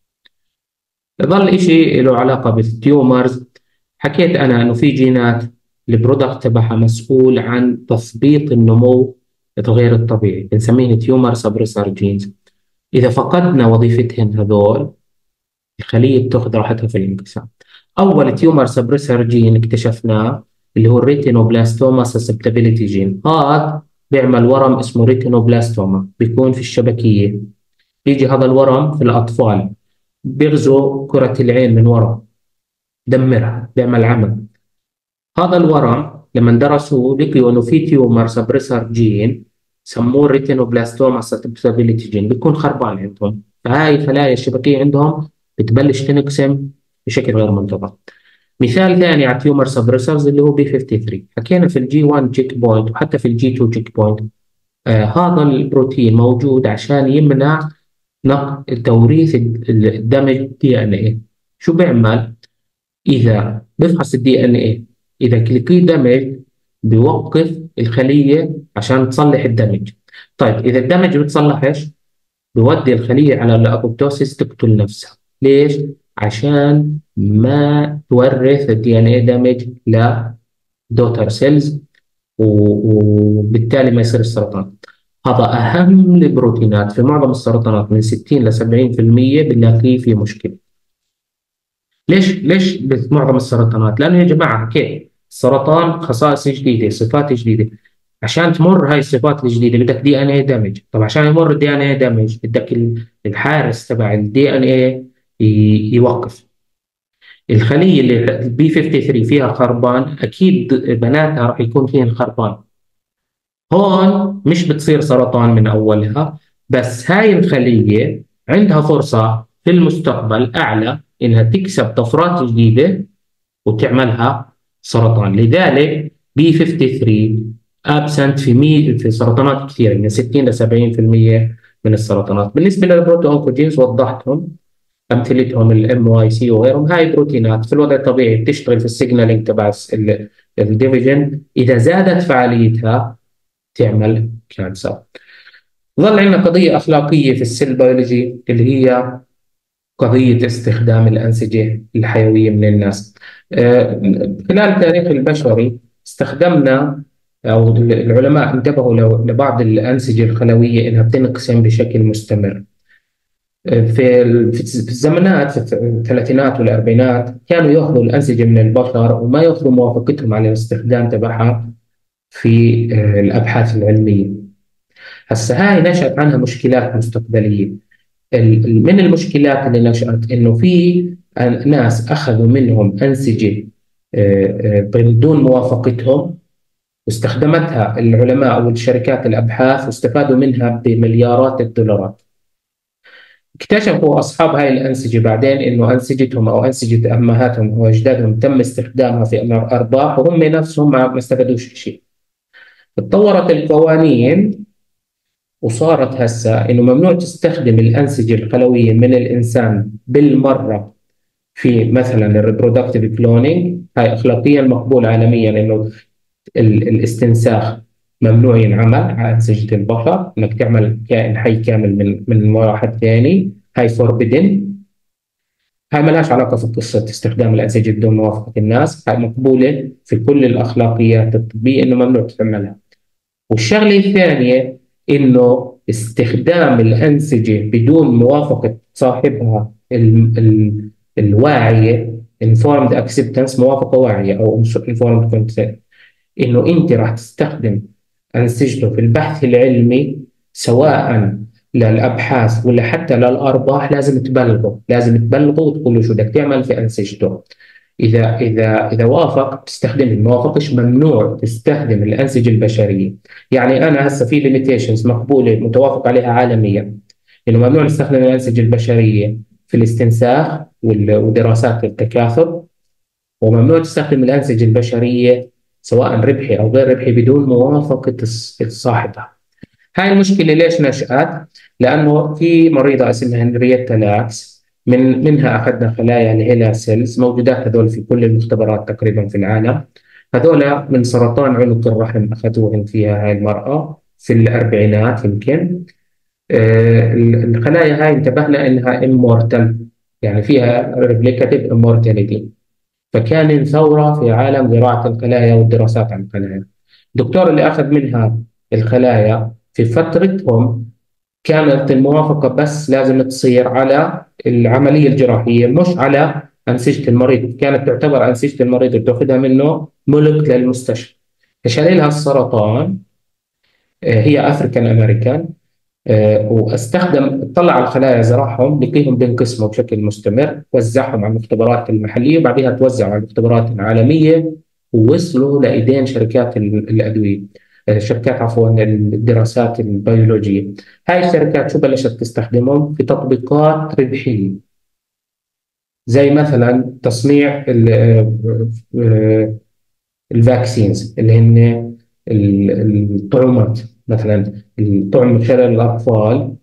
ظل شيء له علاقه بالتيومرز. حكيت انا انه في جينات البرودكت تبعها مسؤول عن تثبيط النمو الغير الطبيعي، بنسميه تيومر سبريسر جينز. اذا فقدنا وظيفتهن هذول الخليه بتاخذ راحتها في الانقسام. اول تيومر سبريسر جين اكتشفناه اللي هو الريتينوبلاستوما سسبتابيليتي جين. هذا بيعمل ورم اسمه ريتينوبلاستوما بيكون في الشبكيه. بيجي هذا الورم في الاطفال بيغزو كره العين من ورا، دمرها، بيعمل عمى. هذا الورم لما درسوه لقيوا انه في تيومر سبريسر جين سموه ريتينوبلاستوما سسبتابيليتي جين بيكون خربان عندهم، فهاي الخلايا الشبكيه عندهم بتبلش تنقسم بشكل غير منتظم. مثال ثاني على تيومر سبريسرز اللي هو بي 53. حكينا في الجي 1 تشيك بوينت وحتى في الجي 2 تشيك بوينت. هذا البروتين موجود عشان يمنع توريث الدمج دي ان ايه. شو بيعمل؟ اذا بفحص الدي ان ايه، اذا كليكي دمج بيوقف الخليه عشان تصلح الدمج. طيب اذا الدمج ما بتصلحش بيودي الخليه على الابوبتوسيس تقتل نفسها. ليش؟ عشان ما تورث الدي ان ايه دمج لدوتر سيلز وبالتالي ما يصير السرطان. هذا اهم البروتينات في معظم السرطانات، من 60 ل 70% بنلاقيه في مشكله. ليش بمعظم السرطانات؟ لانه يا جماعه كيف السرطان خصائص جديده، صفات جديده. عشان تمر هاي الصفات الجديده بدك دي ان اي دمج. طب عشان يمر الدي ان اي دمج بدك الحارس تبع الدي ان اي يوقف. الخليه اللي البي 53 فيها خربان اكيد بناتها راح يكون فيهن خربان. هون مش بتصير سرطان من اولها، بس هاي الخليه عندها فرصه في المستقبل اعلى انها تكسب طفرات جديده وتعملها سرطان. لذلك بي 53 ابسنت في سرطانات كثيره من 60 ل 70% من السرطانات. بالنسبة للبروتو أونكوجينز وضحتهم، أمثلتهم الام واي سي وغيرهم. هاي بروتينات في الوضع الطبيعي بتشتغل في السيجنالينج تبع الديفيجن، إذا زادت فعاليتها تعمل كانسر. ظل عندنا قضية أخلاقية في السيل بيولوجي اللي هي قضية استخدام الأنسجة الحيوية من الناس. خلال التاريخ البشري استخدمنا، أو العلماء انتبهوا لبعض الأنسجة الخلوية إنها بتنقسم بشكل مستمر. في الزمانات، في الثلاثينات والأربعينات، كانوا يأخذوا الأنسجة من البشر وما يأخذوا موافقتهم على الاستخدام تبعها في الأبحاث العلمية. هسه هاي نشأت عنها مشكلات مستقبلية. من المشكلات اللي نشأت إنه في ناس أخذوا منهم أنسجة بدون موافقتهم، واستخدمتها العلماء والشركات الأبحاث واستفادوا منها بمليارات الدولارات. اكتشفوا أصحاب هاي الأنسجة بعدين إنه أنسجتهم أو أنسجة أمهاتهم وأجدادهم تم استخدامها في أرباح، وهم نفسهم ما استفادوش شيء. اتطورت القوانين وصارت هسه إنه ممنوع تستخدم الأنسجة الخلوية من الإنسان بالمرة في مثلا الريبرودكتيف كلونينج. هاي أخلاقيا مقبول عالميا إنه الاستنساخ ممنوع ينعمل على أنسجة البشر، إنك تعمل كائن حي كامل من واحد ثاني. هاي فوربيدن. هاي ما لهاش علاقة في قصة استخدام الأنسجة بدون موافقة الناس، هاي مقبولة في كل الأخلاقيات الطبية إنه ممنوع تعملها. والشغلة الثانية إنه استخدام الأنسجة بدون موافقة صاحبها الواعية، informed acceptance، موافقة واعية أو informed consent، إنه أنت راح تستخدم أنسجته في البحث العلمي سواء للأبحاث ولا حتى للأرباح، لازم تبلغه وتقول له شو بدك تعمل في أنسجته. إذا وافق تستخدم، ما وافقش ممنوع تستخدم الأنسجة البشرية. يعني أنا هسه في ليميتيشنز مقبولة متوافق عليها عالميا، إنه ممنوع نستخدم الأنسجة البشرية في الاستنساخ ودراسات التكاثر، وممنوع تستخدم الأنسجة البشرية سواء ربحي أو غير ربحي بدون موافقة صاحبها. هاي المشكلة ليش نشأت؟ لأنه في مريضة اسمها هنرييتا لاكس، منها أخذنا خلايا الهيلا سيلز، موجودات هذول في كل المختبرات تقريبا في العالم. هذول من سرطان عنق الرحم أخذوهم فيها هاي المرأة في الأربعينات يمكن. الخلايا هاي انتبهنا إنها immortal، يعني فيها replicative immortality. فكان ثورة في عالم زراعة الخلايا والدراسات عن الخلايا. الدكتور اللي أخذ منها الخلايا في فترتهم كانت الموافقة بس لازم تصير على العملية الجراحية، مش على أنسجة المريض. كانت تعتبر أنسجة المريض اللي بتاخذها منه ملك للمستشفى. فشال لها السرطان. هي أفريكان أمريكان. واستخدم، طلع على الخلايا، زرعهم، لقيهم بينقسموا بشكل مستمر، وزعهم على المختبرات المحلية وبعدها توزعوا على المختبرات العالمية، ووصلوا لإيدين شركات الأدوية، شركات عفوا الدراسات البيولوجية. هاي الشركات شو بلشت تستخدمهم في تطبيقات ربحية، زي مثلا تصنيع الفاكسينز اللي هن الطعومات. مثلا الطعم خلال الأطفال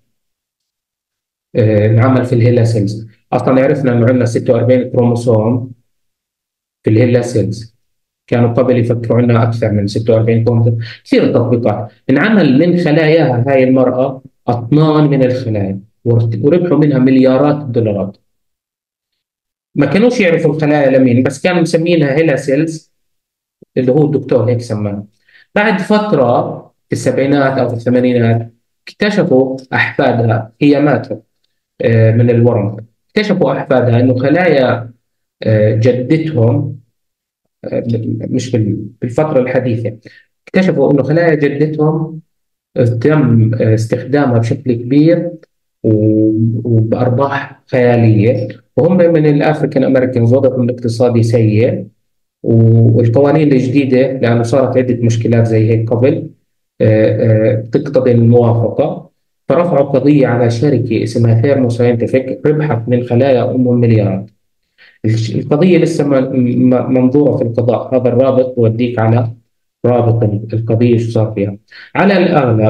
انعمل في الهيلا سيلز. اصلا عرفنا انه عندنا 46 كروموسوم في الهيلا سيلز، كانوا قبل يفكروا عندنا اكثر من 46 كروموسوم. كثير تطبيقات انعمل من خلاياها هاي المراه، اطنان من الخلايا، وربحوا منها مليارات الدولارات. ما كانوش يعرفوا الخلايا لمين، بس كانوا مسمينها هيلا سيلز، اللي هو الدكتور هيك سماها. بعد فتره في السبعينات او في الثمانينات اكتشفوا احفادها، هي ماتت من الورم. اكتشفوا أحفادها أنه خلايا جدتهم، مش بالفترة الحديثة، اكتشفوا أنه خلايا جدتهم تم استخدامها بشكل كبير وبأرباح خيالية، وهم من الأفريكان أمريكانز وضعهم الاقتصادي سيء، والقوانين الجديدة لأنه صارت عدة مشكلات زي هيك قبل تقتضي الموافقة. فرفعوا قضية على شركة اسمها ثيرمو ساينتفك، ربحت من خلايا مليارات. القضية لسه منظورة في القضاء. هذا الرابط بوديك على رابط القضية شو صار فيها. على الأغلب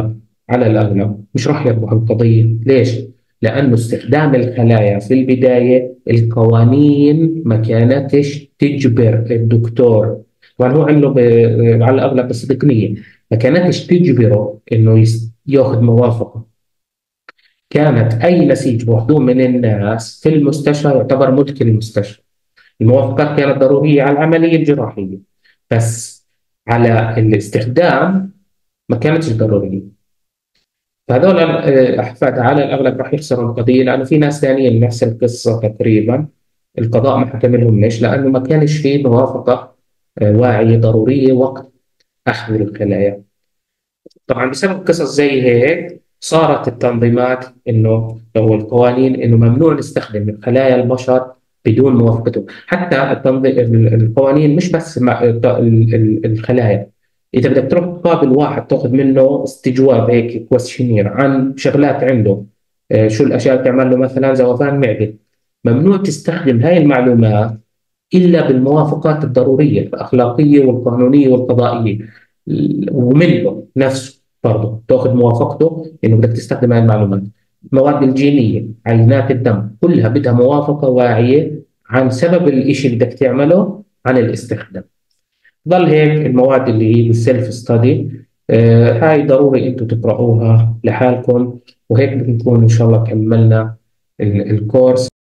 على الأغلب مش راح يربح القضية. ليش؟ لأنه استخدام الخلايا في البداية القوانين ما كانتش تجبر الدكتور، طبعا هو عمله على الأغلب بس تقنية، ما كانتش تجبره إنه ياخذ موافقة. كانت أي نسيج مهضوم من الناس في المستشفى يعتبر ملك المستشفى. الموافقات كانت ضرورية على العملية الجراحية، بس على الاستخدام ما كانتش ضرورية. فهذول الأحفاد على الأغلب راح يخسروا القضية، لأنه في ناس ثانيين نفس القصة تقريبا القضاء ما حكم لهم. ليش؟ لأنه ما كانش فيه موافقة واعية ضرورية وقت أخذ الخلايا. طبعا بسبب قصص زي هيك صارت التنظيمات انه او القوانين انه ممنوع نستخدم خلايا البشر بدون موافقتهم. حتى القوانين مش بس مع الخلايا، اذا بدك تروح تقابل واحد تاخذ منه استجواب هيك كويشنير عن شغلات عنده، شو الاشياء اللي بتعمل له مثلا ذوبان معده، ممنوع تستخدم هاي المعلومات إلا بالموافقات الضرورية الأخلاقية والقانونية والقضائية، ومنه نفسه برضه تأخذ موافقته إنه بدك تستخدم هاي المعلومات. المواد الجينية، عينات الدم، كلها بدها موافقة واعية عن سبب الإشي اللي بدك تعمله عن الاستخدام. ضل هيك المواد اللي هي بالسيلف ستادي، هاي ضروري أنتم تقرأوها لحالكم. وهيك بنكون إن شاء الله كملنا الكورس.